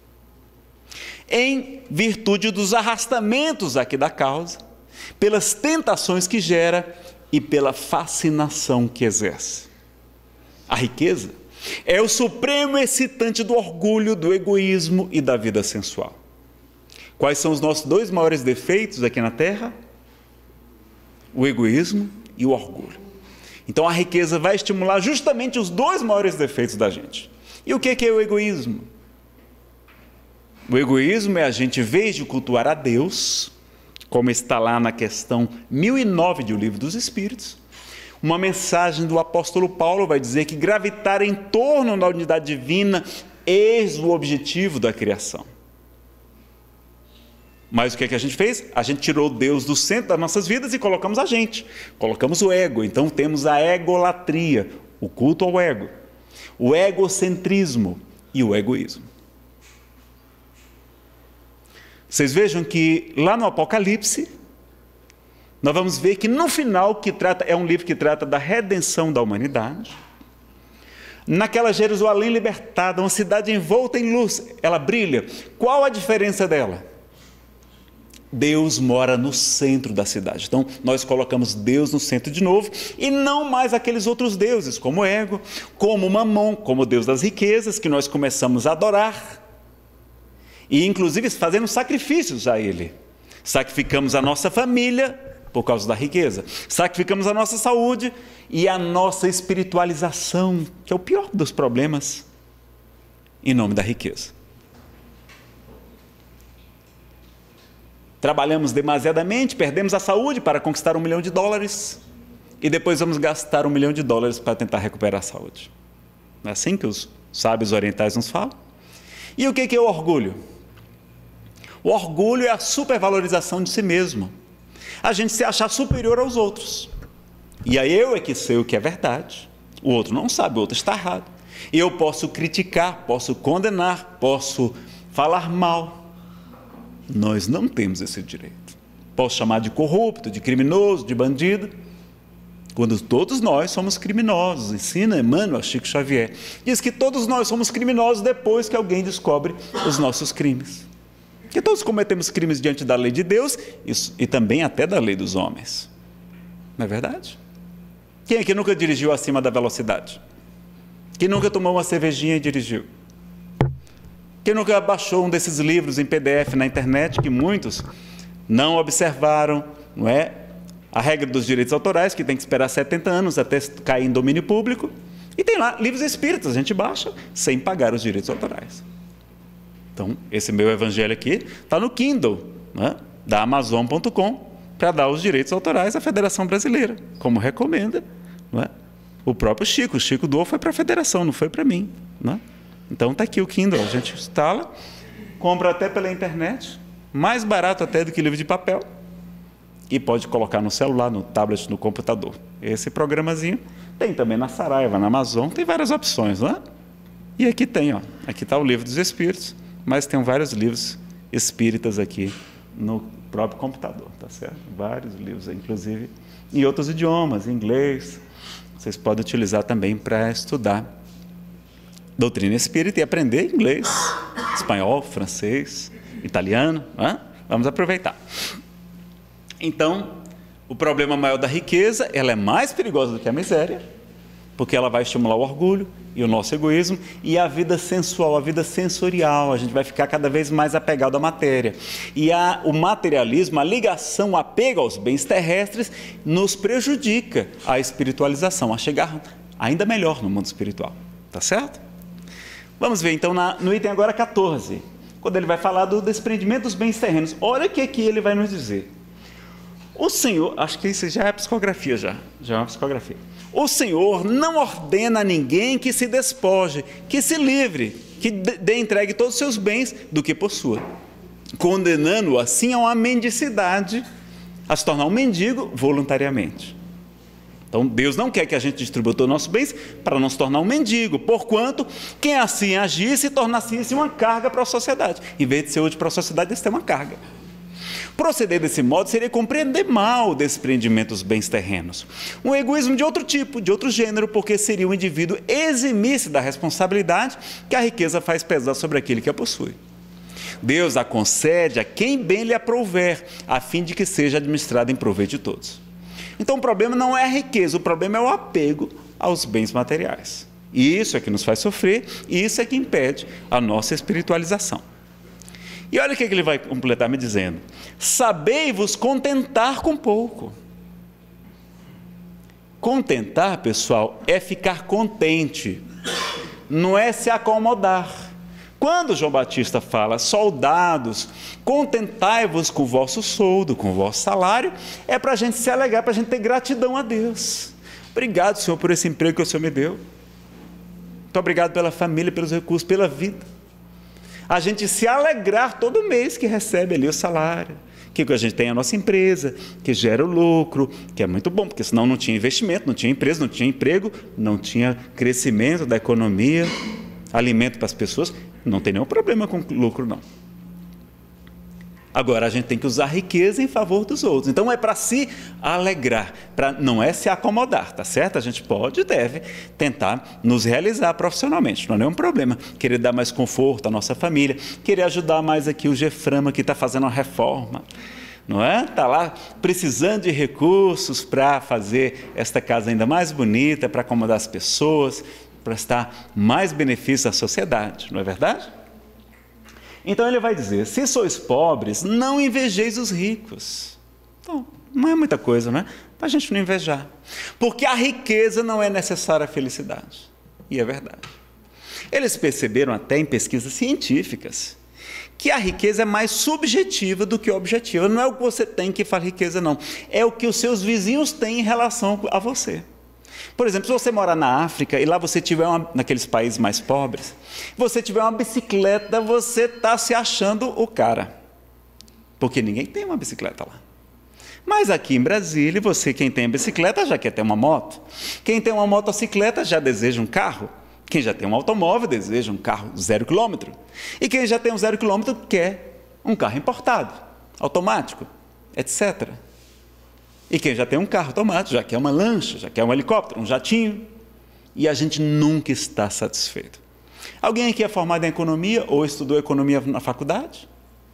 Em virtude dos arrastamentos aqui da causa, pelas tentações que gera e pela fascinação que exerce. A riqueza é o supremo excitante do orgulho, do egoísmo e da vida sensual. Quais são os nossos dois maiores defeitos aqui na Terra? O egoísmo e o orgulho. Então a riqueza vai estimular justamente os dois maiores defeitos da gente. E o que é o egoísmo? O egoísmo é a gente, em vez de cultuar a Deus, como está lá na questão 1009 do Livro dos Espíritos, uma mensagem do apóstolo Paulo vai dizer que gravitar em torno da unidade divina eis o objetivo da criação. Mas o que a gente fez? A gente tirou Deus do centro das nossas vidas e colocamos a gente. Colocamos o ego. Então temos a egolatria, o culto ao ego, o egocentrismo e o egoísmo. Vocês vejam que lá no Apocalipse, nós vamos ver que no final, é um livro que trata da redenção da humanidade. Naquela Jerusalém libertada, uma cidade envolta em luz, ela brilha. Qual a diferença dela? Deus mora no centro da cidade. Então, nós colocamos Deus no centro de novo, e não mais aqueles outros deuses, como o ego, como o Mamon, como o Deus das riquezas, que nós começamos a adorar, e inclusive fazendo sacrifícios a ele. Sacrificamos a nossa família por causa da riqueza, sacrificamos a nossa saúde e a nossa espiritualização, que é o pior dos problemas, em nome da riqueza. Trabalhamos demasiadamente, perdemos a saúde para conquistar $1 milhão e depois vamos gastar $1 milhão para tentar recuperar a saúde. Não é assim que os sábios orientais nos falam? E o que é o orgulho? O orgulho é a supervalorização de si mesmo. A gente se achar superior aos outros. E aí eu é que sei o que é verdade, o outro não sabe, o outro está errado. Eu posso criticar, posso condenar, posso falar mal. Nós não temos esse direito. Posso chamar de corrupto, de criminoso, de bandido, quando todos nós somos criminosos. Ensina Emmanuel, Chico Xavier. Diz que todos nós somos criminosos depois que alguém descobre os nossos crimes. Que todos cometemos crimes diante da lei de Deus e também até da lei dos homens. Não é verdade? Quem é que nunca dirigiu acima da velocidade? Quem nunca tomou uma cervejinha e dirigiu? Quem nunca baixou um desses livros em PDF na internet, que muitos não observaram, não é? A regra dos direitos autorais, que tem que esperar 70 anos até cair em domínio público. E tem lá livros espíritas, a gente baixa sem pagar os direitos autorais. Então, esse meu evangelho aqui está no Kindle, né, da Amazon.com, para dar os direitos autorais à Federação Brasileira, como recomenda, não é? O próprio Chico doou, foi para a Federação, não foi para mim, né? Então está aqui o Kindle, a gente instala, compra até pela internet, mais barato até do que livro de papel, e pode colocar no celular, no tablet, no computador. Esse programazinho tem também na Saraiva, na Amazon, tem várias opções, não é? E aqui tem, ó, aqui está o Livro dos Espíritos, mas tem vários livros espíritas aqui no próprio computador, tá certo? Vários livros, inclusive em outros idiomas, em inglês. Vocês podem utilizar também para estudar doutrina espírita e aprender inglês, espanhol, francês, italiano, né? Vamos aproveitar. Então, o problema maior da riqueza, ela é mais perigosa do que a miséria, porque ela vai estimular o orgulho e o nosso egoísmo e a vida sensual, a vida sensorial. A gente vai ficar cada vez mais apegado à matéria. E o materialismo, a ligação, o apego aos bens terrestres nos prejudica a espiritualização, a chegar ainda melhor no mundo espiritual. Tá certo? Vamos ver então no item agora 14, quando ele vai falar do desprendimento dos bens terrenos. Olha o que aqui ele vai nos dizer. O Senhor, acho que isso já é psicografia, já é uma psicografia. O Senhor não ordena a ninguém que se despoje, que se livre, que entregue todos os seus bens do que possua, condenando-o assim a uma mendicidade, a se tornar um mendigo voluntariamente. Então Deus não quer que a gente distribua todos os nossos bens para não se tornar um mendigo, porquanto quem assim agir se tornasse assim uma carga para a sociedade. Em vez de ser útil para a sociedade, isso é uma carga. Proceder desse modo seria compreender mal o desprendimento dos bens terrenos. Um egoísmo de outro tipo, de outro gênero, porque seria o indivíduo eximir-se da responsabilidade que a riqueza faz pesar sobre aquele que a possui. Deus a concede a quem bem lhe aprouver, a fim de que seja administrada em proveito de todos. Então o problema não é a riqueza, o problema é o apego aos bens materiais. E isso é que nos faz sofrer, e isso é que impede a nossa espiritualização. E olha o que ele vai completar me dizendo: sabei-vos contentar com pouco. Contentar, pessoal, é ficar contente, não é se acomodar. Quando João Batista fala, soldados, contentai-vos com o vosso soldo, com o vosso salário, é para a gente se alegrar, para a gente ter gratidão a Deus. Obrigado, Senhor, por esse emprego que o Senhor me deu. Muito obrigado pela família, pelos recursos, pela vida. A gente se alegrar todo mês que recebe ali o salário, que a gente tem a nossa empresa, que gera o lucro, que é muito bom, porque senão não tinha investimento, não tinha empresa, não tinha emprego, não tinha crescimento da economia, alimento para as pessoas, não tem nenhum problema com lucro, não. Agora, a gente tem que usar a riqueza em favor dos outros. Então, é para se alegrar, não é se acomodar, tá certo? A gente pode e deve tentar nos realizar profissionalmente, não é nenhum problema. Querer dar mais conforto à nossa família, querer ajudar mais aqui o Geframa, que está fazendo uma reforma, não é? Está lá precisando de recursos para fazer esta casa ainda mais bonita, para acomodar as pessoas, para prestar mais benefícios à sociedade, não é verdade? Então ele vai dizer: se sois pobres, não invejeis os ricos. Então, não é muita coisa, né? Para a gente não invejar. Porque a riqueza não é necessária à felicidade. E é verdade. Eles perceberam até em pesquisas científicas que a riqueza é mais subjetiva do que objetiva. Não é o que você tem que faz riqueza, não. É o que os seus vizinhos têm em relação a você. Por exemplo, se você morar na África e lá você tiver naqueles países mais pobres, você tiver uma bicicleta, você está se achando o cara, porque ninguém tem uma bicicleta lá. Mas aqui em Brasília, quem tem a bicicleta já quer ter uma moto, quem tem uma motocicleta já deseja um carro, quem já tem um automóvel deseja um carro 0 km, e quem já tem um 0 km quer um carro importado, automático, etc. E quem já tem um carro automático, já quer uma lancha, já quer um helicóptero, um jatinho. E a gente nunca está satisfeito. Alguém aqui é formado em economia ou estudou economia na faculdade?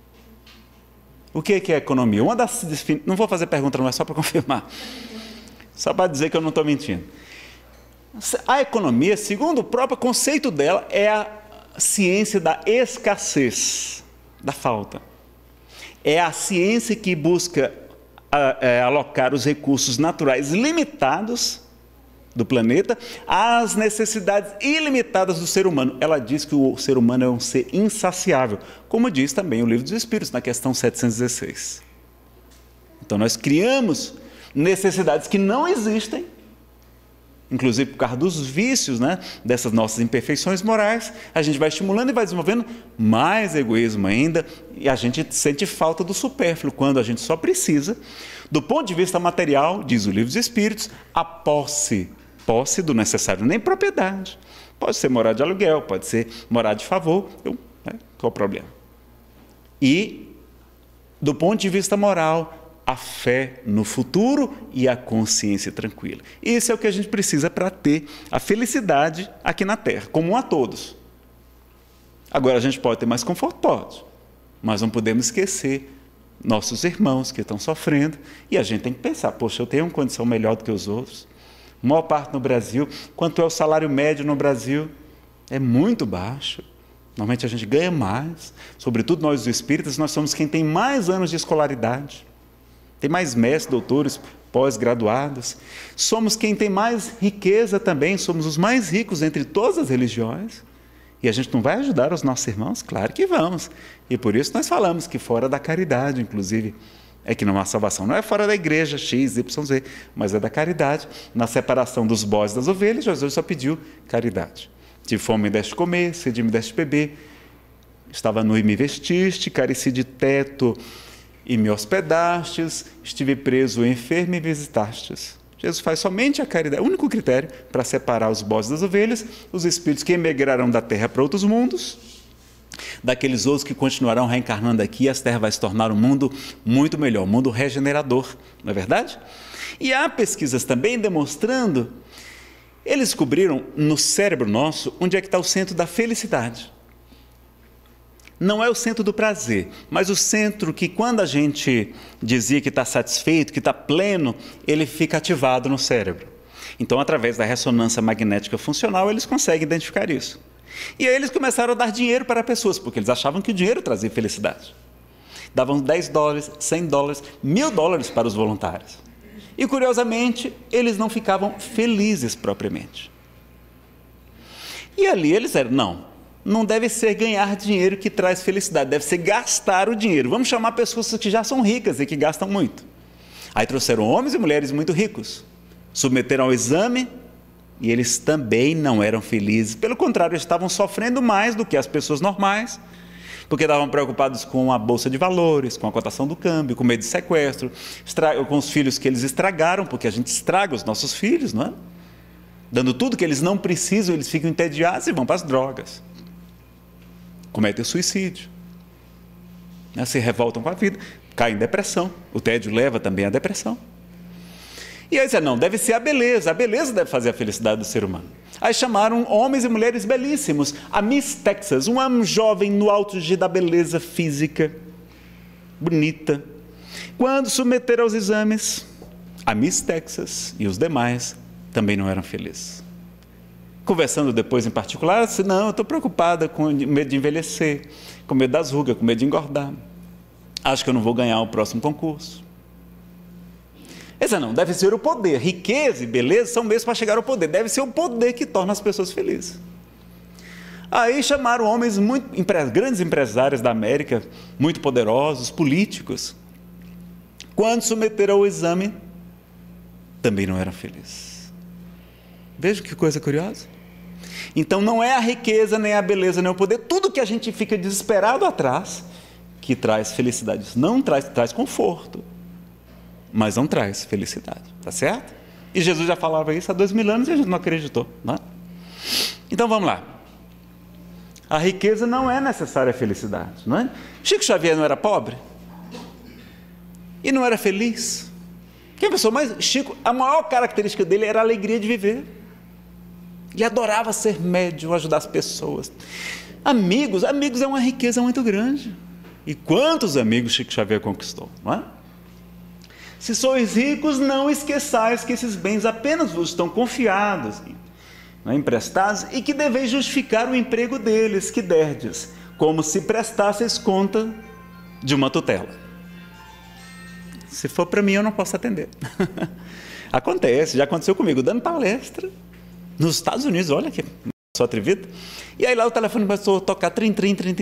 O que é economia? Não vou fazer pergunta, não é só para confirmar. Só para dizer que eu não estou mentindo. A economia, segundo o próprio conceito dela, é a ciência da escassez, da falta. É a ciência que busca alocar os recursos naturais limitados do planeta às necessidades ilimitadas do ser humano. Ela diz que o ser humano é um ser insaciável, como diz também o Livro dos Espíritos, na questão 716. Então nós criamos necessidades que não existem, inclusive por causa dos vícios, né, dessas nossas imperfeições morais. A gente vai estimulando e vai desenvolvendo mais egoísmo ainda, e a gente sente falta do supérfluo, quando a gente só precisa, do ponto de vista material, diz o Livro dos Espíritos, a posse do necessário, nem propriedade. Pode ser morar de aluguel, pode ser morar de favor, qual o problema? E do ponto de vista moral, a fé no futuro e a consciência tranquila. Isso é o que a gente precisa para ter a felicidade aqui na Terra, comum a todos. Agora, a gente pode ter mais conforto? Pode. Mas não podemos esquecer nossos irmãos que estão sofrendo, e a gente tem que pensar, poxa, eu tenho uma condição melhor do que os outros. A maior parte no Brasil, quanto é o salário médio no Brasil? É muito baixo. Normalmente a gente ganha mais, sobretudo nós os espíritas, nós somos quem tem mais anos de escolaridade. Tem mais mestres, doutores, pós-graduados. Somos quem tem mais riqueza também, somos os mais ricos entre todas as religiões. E a gente não vai ajudar os nossos irmãos? Claro que vamos. E por isso nós falamos que fora da caridade, inclusive, é que não há salvação. Não é fora da igreja X, Y, Z, mas é da caridade. Na separação dos bodes das ovelhas, Jesus só pediu caridade. Tive fome, me deste comer, sede, me deste beber. Estava nu e me vestiste, careci de teto e me hospedastes, estive preso, enfermo e visitastes. Jesus faz somente a caridade, o único critério para separar os bodes das ovelhas, os espíritos que emigrarão da terra para outros mundos, daqueles outros que continuarão reencarnando aqui, e a terra vai se tornar um mundo muito melhor, um mundo regenerador, não é verdade? E há pesquisas também demonstrando, eles descobriram no cérebro nosso onde é que está o centro da felicidade. Não é o centro do prazer, mas o centro que quando a gente dizia que está satisfeito, que está pleno, ele fica ativado no cérebro. Então, através da ressonância magnética funcional, eles conseguem identificar isso. E aí eles começaram a dar dinheiro para pessoas, porque eles achavam que o dinheiro trazia felicidade. Davam $10, $100, $1.000 para os voluntários. E, curiosamente, eles não ficavam felizes propriamente. E ali eles disseram, não deve ser ganhar dinheiro que traz felicidade, deve ser gastar o dinheiro. Vamos chamar pessoas que já são ricas e que gastam muito. Aí trouxeram homens e mulheres muito ricos, submeteram ao exame e eles também não eram felizes. Pelo contrário, eles estavam sofrendo mais do que as pessoas normais, porque estavam preocupados com a bolsa de valores, com a cotação do câmbio, com medo de sequestro, com os filhos que eles estragaram, porque a gente estraga os nossos filhos, não é? Dando tudo que eles não precisam, eles ficam entediados e vão para as drogas. Cometem o suicídio, se revoltam com a vida, caem em depressão, o tédio leva também à depressão. E aí disseram, deve ser a beleza deve fazer a felicidade do ser humano. Aí chamaram homens e mulheres belíssimos, a Miss Texas, uma jovem no auge da beleza física, bonita. Quando submeteram aos exames, a Miss Texas e os demais também não eram felizes. Conversando depois em particular, disse, eu estou preocupada com medo de envelhecer, com medo das rugas, com medo de engordar. Acho que eu não vou ganhar o próximo concurso. Essa deve ser o poder. Riqueza e beleza são meios para chegar ao poder. Deve ser o poder que torna as pessoas felizes. Aí chamaram homens, grandes empresários da América, muito poderosos, políticos. Quando submeteram ao exame, também não eram felizes. Veja que coisa curiosa. Então não é a riqueza, nem a beleza, nem o poder, tudo que a gente fica desesperado atrás, que traz felicidade. Isso não traz conforto, mas não traz felicidade, tá certo? E Jesus já falava isso há 2000 anos e a gente não acreditou, não é? Então vamos lá. A riqueza não é necessária à felicidade, não é? Chico Xavier não era pobre? E não era feliz? Quem pensou, mas Chico, a maior característica dele era a alegria de viver. Ele adorava ser médium, ajudar as pessoas. Amigos é uma riqueza muito grande. E quantos amigos Chico Xavier conquistou, não é? Se sois ricos, não esqueçais que esses bens apenas vos estão confiados, não é, emprestados, e que deveis justificar o emprego deles que derdes, como se prestasseis conta de uma tutela. Se for para mim, eu não posso atender. Acontece, já aconteceu comigo, dando palestra nos Estados Unidos, olha que sou atrevido. E aí lá o telefone começou a tocar trim.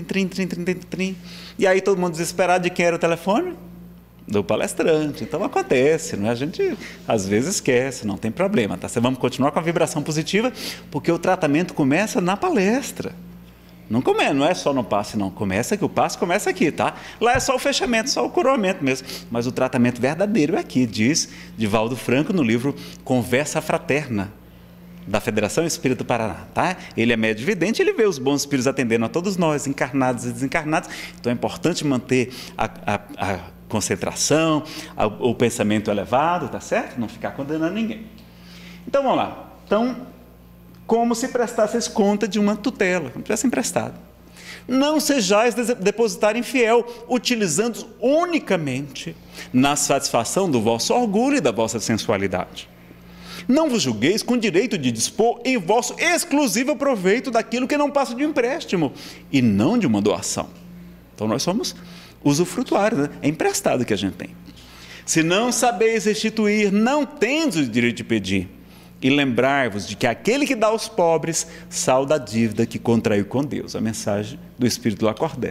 E aí todo mundo desesperado de quem era o telefone? Do palestrante. Então acontece, não é? A gente às vezes esquece, não tem problema, tá? Vamos continuar com a vibração positiva, porque o tratamento começa na palestra. Não é só no passe, não. Começa que o passe começa aqui, tá? Lá é só o fechamento, só o coroamento mesmo. Mas o tratamento verdadeiro é aqui, diz Divaldo Franco no livro Conversa Fraterna. da Federação Espírita do Paraná, tá? Ele é médium vidente, ele vê os bons espíritos atendendo a todos nós, encarnados e desencarnados. Então é importante manter a concentração, o pensamento elevado, tá certo? Não ficar condenando ninguém. Então vamos lá. Então, como se prestasseis conta de uma tutela, como tivesse emprestado. Não sejais depositário infiel, utilizando unicamente na satisfação do vosso orgulho e da vossa sensualidade. Não vos julgueis com direito de dispor em vosso exclusivo proveito daquilo que não passa de um empréstimo, e não de uma doação. Então nós somos usufrutuários, né? É emprestado que a gente tem. Se não sabeis restituir, não tendes o direito de pedir. E lembrai-vos de que aquele que dá aos pobres salda a dívida que contraiu com Deus. A mensagem do Espírito Lacordaire.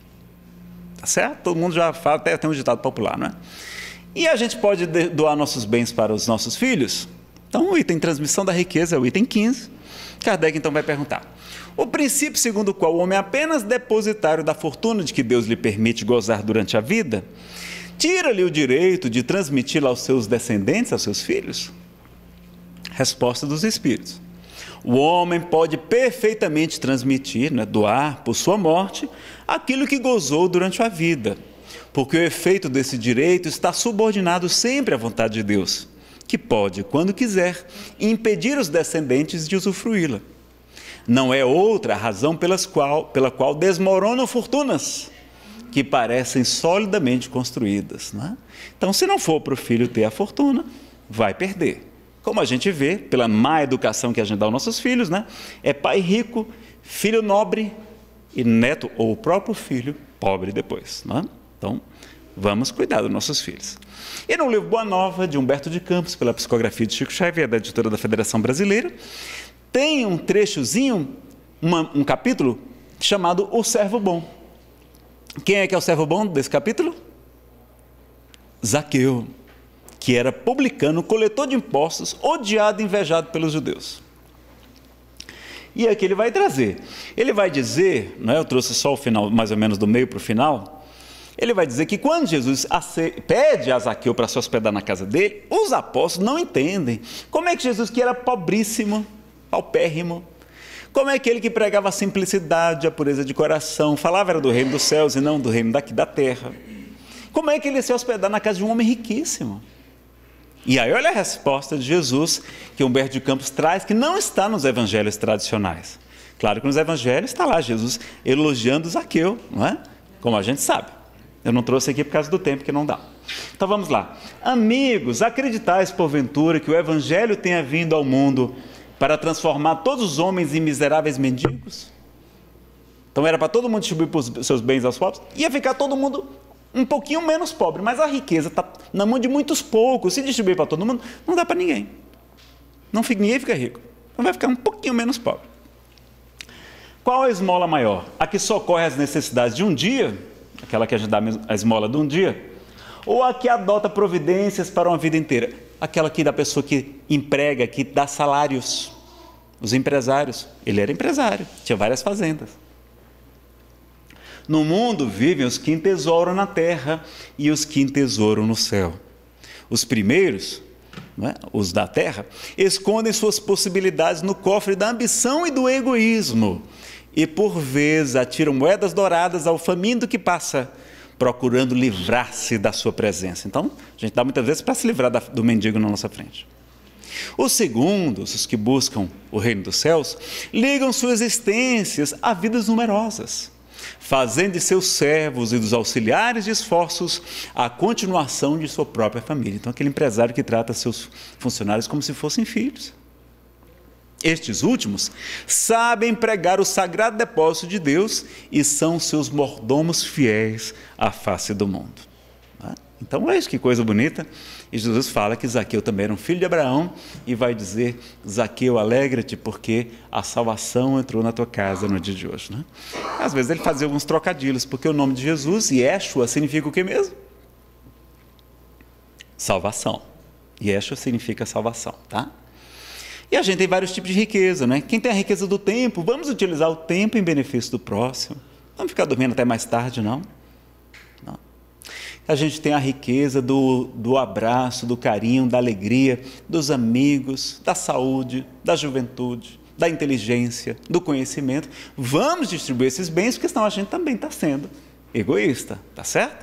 Tá certo? Todo mundo já fala, até tem um ditado popular, não é? E a gente pode doar nossos bens para os nossos filhos? Então, o item transmissão da riqueza é o item 15. Kardec, então, vai perguntar. O princípio segundo o qual o homem é apenas depositário da fortuna de que Deus lhe permite gozar durante a vida, tira-lhe o direito de transmiti-la aos seus descendentes, aos seus filhos? Resposta dos Espíritos. O homem pode perfeitamente transmitir, né, doar por sua morte, aquilo que gozou durante a vida, porque o efeito desse direito está subordinado sempre à vontade de Deus, que pode, quando quiser, impedir os descendentes de usufruí-la. Não é outra a razão pela qual desmoronam fortunas que parecem solidamente construídas, né? Então, se não for para o filho ter a fortuna, vai perder. Como a gente vê, pela má educação que a gente dá aos nossos filhos, né? É pai rico, filho nobre e neto, ou o próprio filho, pobre depois, né? Então, vamos cuidar dos nossos filhos. E no livro Boa Nova, de Humberto de Campos, pela psicografia de Chico Xavier, da editora da Federação Brasileira, tem um trechozinho, um capítulo chamado O Servo Bom. Quem é que é o servo bom desse capítulo? Zaqueu, que era publicano, coletor de impostos, odiado e invejado pelos judeus. E aqui ele vai trazer, ele vai dizer, né, eu trouxe só o final, mais ou menos do meio para o final, ele vai dizer que quando Jesus pede a Zaqueu para se hospedar na casa dele, os apóstolos não entendem como é que Jesus, que era pobríssimo, paupérrimo, como é que ele que pregava a simplicidade, a pureza de coração, falava era do reino dos céus e não do reino daqui da terra, como é que ele ia se hospedar na casa de um homem riquíssimo? E aí olha a resposta de Jesus que Humberto de Campos traz, que não está nos evangelhos tradicionais. Claro que nos evangelhos está lá Jesus elogiando Zaqueu, não é? Como a gente sabe. Eu não trouxe aqui por causa do tempo, que não dá. Então vamos lá. Amigos, acreditais porventura que o evangelho tenha vindo ao mundo para transformar todos os homens em miseráveis mendigos? Então era para todo mundo distribuir os seus bens aos pobres? Ia ficar todo mundo um pouquinho menos pobre, mas a riqueza está na mão de muitos poucos. Se distribuir para todo mundo, não dá para ninguém. Ninguém fica rico. Então vai ficar um pouquinho menos pobre. Qual a esmola maior? A que socorre as necessidades de um dia, aquela que a gente dá a esmola de um dia, ou a que adota providências para uma vida inteira? Aquela que da pessoa que emprega, que dá salários. Os empresários. Ele era empresário, tinha várias fazendas. No mundo vivem os que entesouram na terra e os que entesouram no céu. Os primeiros, não é? Os da terra, escondem suas possibilidades no cofre da ambição e do egoísmo, e por vezes atiram moedas douradas ao faminto que passa, procurando livrar-se da sua presença. Então, a gente dá muitas vezes para se livrar do mendigo na nossa frente. Os segundos, os que buscam o reino dos céus, ligam suas existências a vidas numerosas, fazendo de seus servos e dos auxiliares de esforços a continuação de sua própria família. Então, aquele empresário que trata seus funcionários como se fossem filhos. Estes últimos sabem pregar o sagrado depósito de Deus e são seus mordomos fiéis à face do mundo. Então, olha que coisa bonita. E Jesus fala que Zaqueu também era um filho de Abraão e vai dizer: Zaqueu, alegra-te porque a salvação entrou na tua casa no dia de hoje, né? Às vezes ele fazia alguns trocadilhos, porque o nome de Jesus, Yeshua, significa o que mesmo? Salvação. Yeshua significa salvação, tá? E a gente tem vários tipos de riqueza, né? Quem tem a riqueza do tempo, vamos utilizar o tempo em benefício do próximo. Não vamos ficar dormindo até mais tarde, não. a gente tem a riqueza do abraço, do carinho, da alegria, dos amigos, da saúde, da juventude, da inteligência, do conhecimento. Vamos distribuir esses bens, porque senão a gente também está sendo egoísta, tá certo?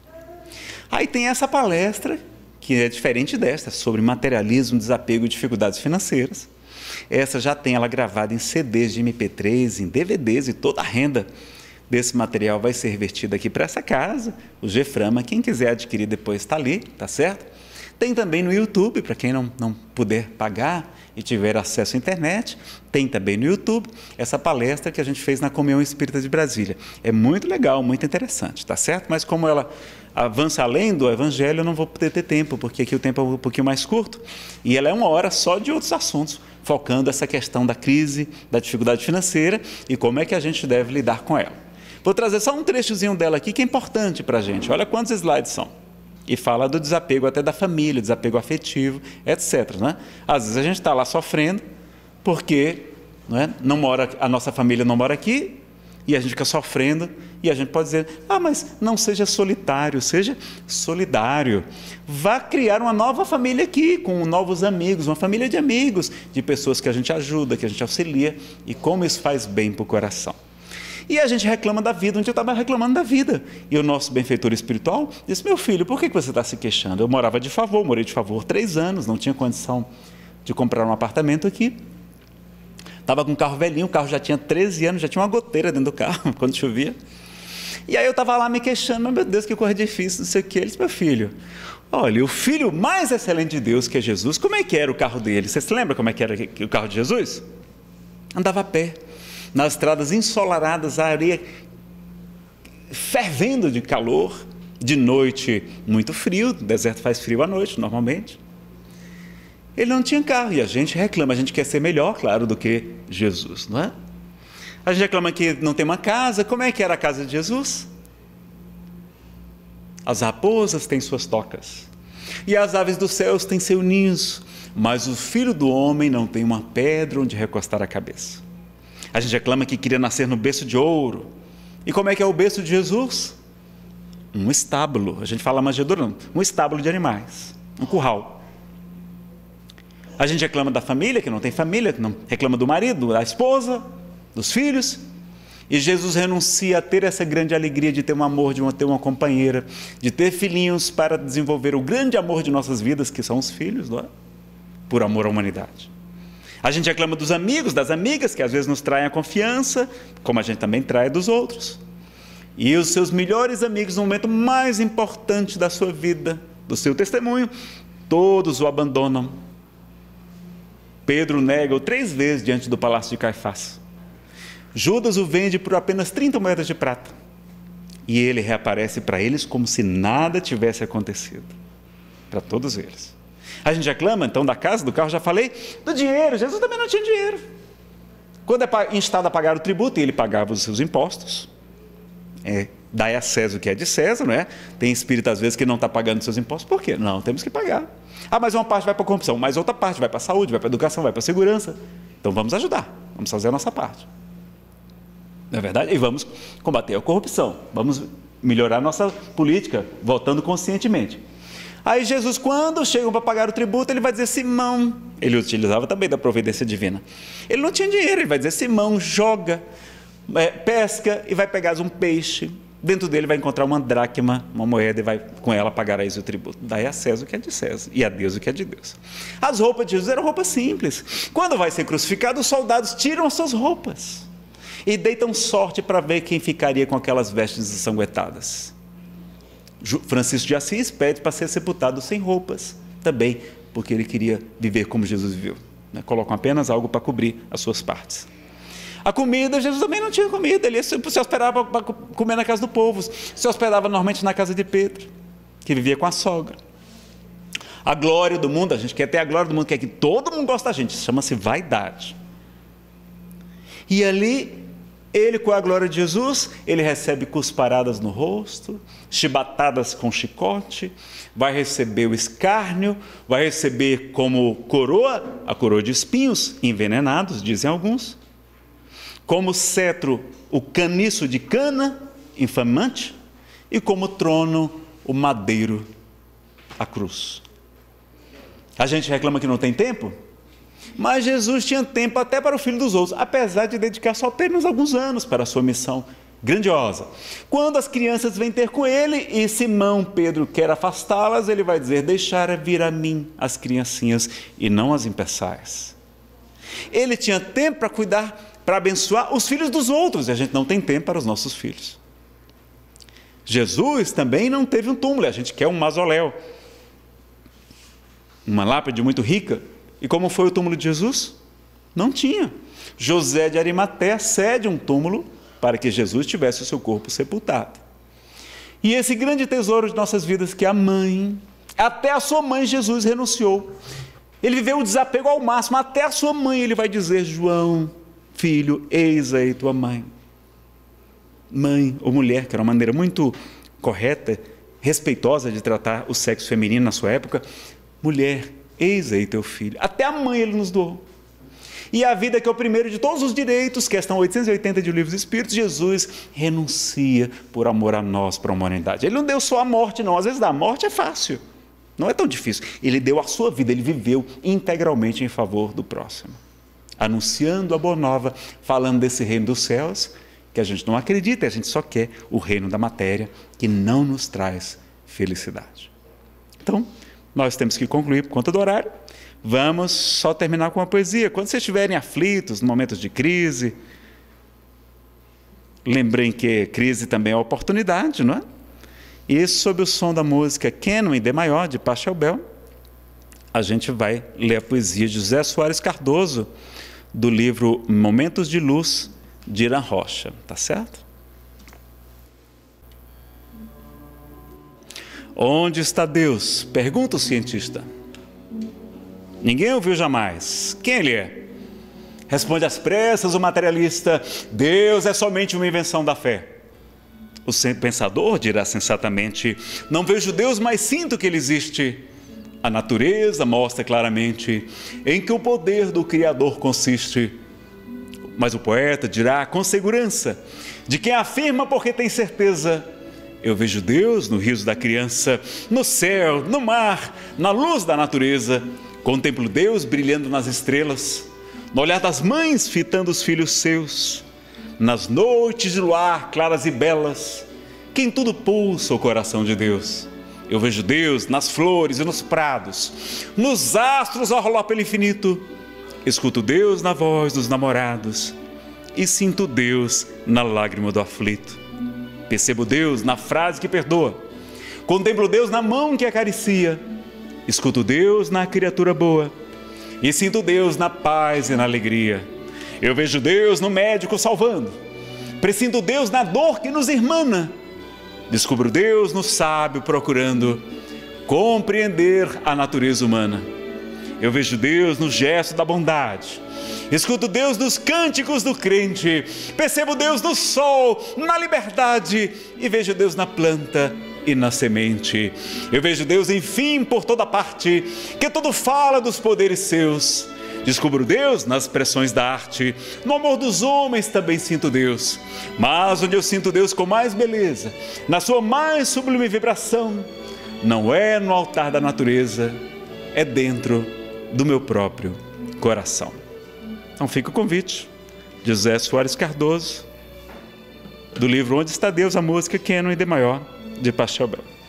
Aí tem essa palestra, que é diferente desta, sobre materialismo, desapego e dificuldades financeiras. Essa já tem ela gravada em CDs de MP3, em DVDs, e toda a renda desse material vai ser revertida aqui para essa casa, o Geframa. Quem quiser adquirir depois está ali, tá certo? Tem também no YouTube, para quem não puder pagar e tiver acesso à internet, tem também no YouTube essa palestra que a gente fez na Comunhão Espírita de Brasília. É muito legal, muito interessante, tá certo? Mas como ela avança além do Evangelho, eu não vou poder ter tempo, porque aqui o tempo é um pouquinho mais curto, e ela é 1 hora só de outros assuntos, focando essa questão da crise, da dificuldade financeira e como é que a gente deve lidar com ela. Vou trazer só um trechozinho dela aqui que é importante para a gente. Olha quantos slides são. E fala do desapego até da família, desapego afetivo, etc. Né? Às vezes a gente está lá sofrendo porque não mora, a nossa família não mora aqui, e a gente fica sofrendo, e a gente pode dizer, mas não seja solitário, seja solidário. Vá criar uma nova família aqui, com novos amigos, uma família de amigos, de pessoas que a gente ajuda, que a gente auxilia, e como isso faz bem para o coração. E a gente reclama da vida, onde eu estava reclamando da vida. E o nosso benfeitor espiritual disse, meu filho, por que você está se queixando? Eu morei de favor 3 anos, não tinha condição de comprar um apartamento aqui. Estava com um carro velhinho, o carro já tinha 13 anos, já tinha uma goteira dentro do carro, quando chovia. E aí eu estava lá me queixando, meu Deus, que coisa difícil, não sei o que. Ele disse, meu filho, olha, o filho mais excelente de Deus, que é Jesus, como é que era o carro dele? Você se lembra como é que era o carro de Jesus? Andava a pé, nas estradas ensolaradas, a areia fervendo de calor, de noite muito frio, o deserto faz frio à noite, normalmente. Ele não tinha carro, e a gente reclama, a gente quer ser melhor, claro, do que Jesus, não é? A gente reclama que não tem uma casa. Como é que era a casa de Jesus? As raposas têm suas tocas, e as aves dos céus têm seus ninhos, mas o Filho do Homem não tem uma pedra onde recostar a cabeça. A gente reclama que queria nascer no berço de ouro. E como é que é o berço de Jesus? Um estábulo. A gente fala manjedoura, não. Um estábulo de animais, um curral. A gente reclama da família, que não tem família, que não reclama do marido, da esposa, dos filhos. E Jesus renuncia a ter essa grande alegria de ter um amor, de ter uma companheira, de ter filhinhos para desenvolver o grande amor de nossas vidas, que são os filhos, não é? Por amor à humanidade. A gente reclama dos amigos, das amigas, que às vezes nos traem a confiança, como a gente também trai dos outros. E os seus melhores amigos, no momento mais importante da sua vida, do seu testemunho, todos o abandonam. Pedro nega-o 3 vezes diante do palácio de Caifás. Judas o vende por apenas 30 moedas de prata. E ele reaparece para eles como se nada tivesse acontecido. Para todos eles. A gente reclama, então, da casa, do carro, já falei, do dinheiro. Jesus também não tinha dinheiro. Quando é instado a pagar o tributo, ele pagava os seus impostos. Dai a César o que é de César, não é? Tem espírito, às vezes, que não está pagando os seus impostos. Por quê? Não, temos que pagar. Mas uma parte vai para a corrupção, mas outra parte vai para a saúde, vai para a educação, vai para a segurança. Então, vamos ajudar. Vamos fazer a nossa parte. Não é verdade? E vamos combater a corrupção. Vamos melhorar a nossa política, votando conscientemente. Aí Jesus, quando chegam para pagar o tributo, ele vai dizer, Simão, ele utilizava também da providência divina. Ele não tinha dinheiro, ele vai dizer, Simão, joga, pesca e vai pegar um peixe. Dentro dele vai encontrar uma dracma, uma moeda, e vai com ela pagar a o tributo. Daí a César o que é de César, e a Deus o que é de Deus. As roupas de Jesus eram roupas simples. Quando vai ser crucificado, os soldados tiram as suas roupas e deitam sorte para ver quem ficaria com aquelas vestes ensanguentadas. Francisco de Assis pede para ser sepultado sem roupas, também porque ele queria viver como Jesus viveu. Colocam apenas algo para cobrir as suas partes. A comida, Jesus também não tinha comida, ele se hospedava para comer na casa do povo, se hospedava normalmente na casa de Pedro, que vivia com a sogra. A glória do mundo, a gente quer ter a glória do mundo, quer que todo mundo goste da gente, chama-se vaidade. E ali, ele com a glória de Jesus, ele recebe cusparadas no rosto, chibatadas com chicote, vai receber o escárnio, vai receber como coroa, a coroa de espinhos envenenados, dizem alguns, como cetro, o caniço de cana, infamante, e como trono, o madeiro, a cruz. A gente reclama que não tem tempo, mas Jesus tinha tempo até para o filho dos outros, apesar de dedicar só apenas alguns anos para a sua missão grandiosa. Quando as crianças vêm ter com ele e Simão Pedro quer afastá-las, ele vai dizer: deixar vir a mim as criancinhas e não as impeçais. Ele tinha tempo para cuidar, para abençoar os filhos dos outros, e a gente não tem tempo para os nossos filhos. Jesus também não teve um túmulo, a gente quer um mausoléu, uma lápide muito rica. E como foi o túmulo de Jesus? Não tinha. José de Arimateia cede um túmulo para que Jesus tivesse o seu corpo sepultado. E esse grande tesouro de nossas vidas, que é a mãe, até a sua mãe Jesus renunciou. Ele viveu o desapego ao máximo, até a sua mãe ele vai dizer: João, filho, eis aí tua mãe. Mãe ou mulher, que era uma maneira muito correta, respeitosa de tratar o sexo feminino na sua época. Mulher, eis aí teu filho. Até a mãe ele nos doou. E a vida, que é o primeiro de todos os direitos, questão 880 de O Livro dos Espíritos, Jesus renuncia por amor a nós, para a humanidade. Ele não deu só a morte, não. Às vezes a morte é fácil, não é tão difícil. Ele deu a sua vida, ele viveu integralmente em favor do próximo, anunciando a boa nova, falando desse reino dos céus, que a gente não acredita, a gente só quer o reino da matéria, que não nos traz felicidade. Então, nós temos que concluir por conta do horário. Vamos só terminar com uma poesia. Quando vocês estiverem aflitos, em momentos de crise, lembrem que crise também é oportunidade, não é? E sob o som da música Canon em D maior, de Pachelbel, a gente vai ler a poesia de José Soares Cardoso, do livro Momentos de Luz, de Irã Rocha. Tá certo? Onde está Deus? Pergunta o cientista. Ninguém o viu jamais. Quem ele é? Responde às pressas o materialista: Deus é somente uma invenção da fé. O pensador dirá sensatamente: não vejo Deus, mas sinto que ele existe. A natureza mostra claramente em que o poder do Criador consiste. Mas o poeta dirá com segurança de quem afirma porque tem certeza: eu vejo Deus no riso da criança, no céu, no mar, na luz da natureza. Contemplo Deus brilhando nas estrelas, no olhar das mães fitando os filhos seus, nas noites de luar claras e belas, que em tudo pulsa o coração de Deus. Eu vejo Deus nas flores e nos prados, nos astros ao rolar pelo infinito. Escuto Deus na voz dos namorados e sinto Deus na lágrima do aflito. Percebo Deus na frase que perdoa, contemplo Deus na mão que acaricia. Escuto Deus na criatura boa e sinto Deus na paz e na alegria. Eu vejo Deus no médico salvando, presinto Deus na dor que nos irmana. Descubro Deus no sábio procurando compreender a natureza humana. Eu vejo Deus no gesto da bondade, escuto Deus nos cânticos do crente, percebo Deus no sol, na liberdade, e vejo Deus na planta e na semente. Eu vejo Deus, enfim, por toda parte, que tudo fala dos poderes seus. Descubro Deus nas expressões da arte, no amor dos homens também sinto Deus. Mas onde eu sinto Deus com mais beleza, na sua mais sublime vibração, não é no altar da natureza, é dentro do meu próprio coração. Então fica o convite, José Soares Cardoso, do livro Onde está Deus, a música Canon em D maior, de Pachelbel.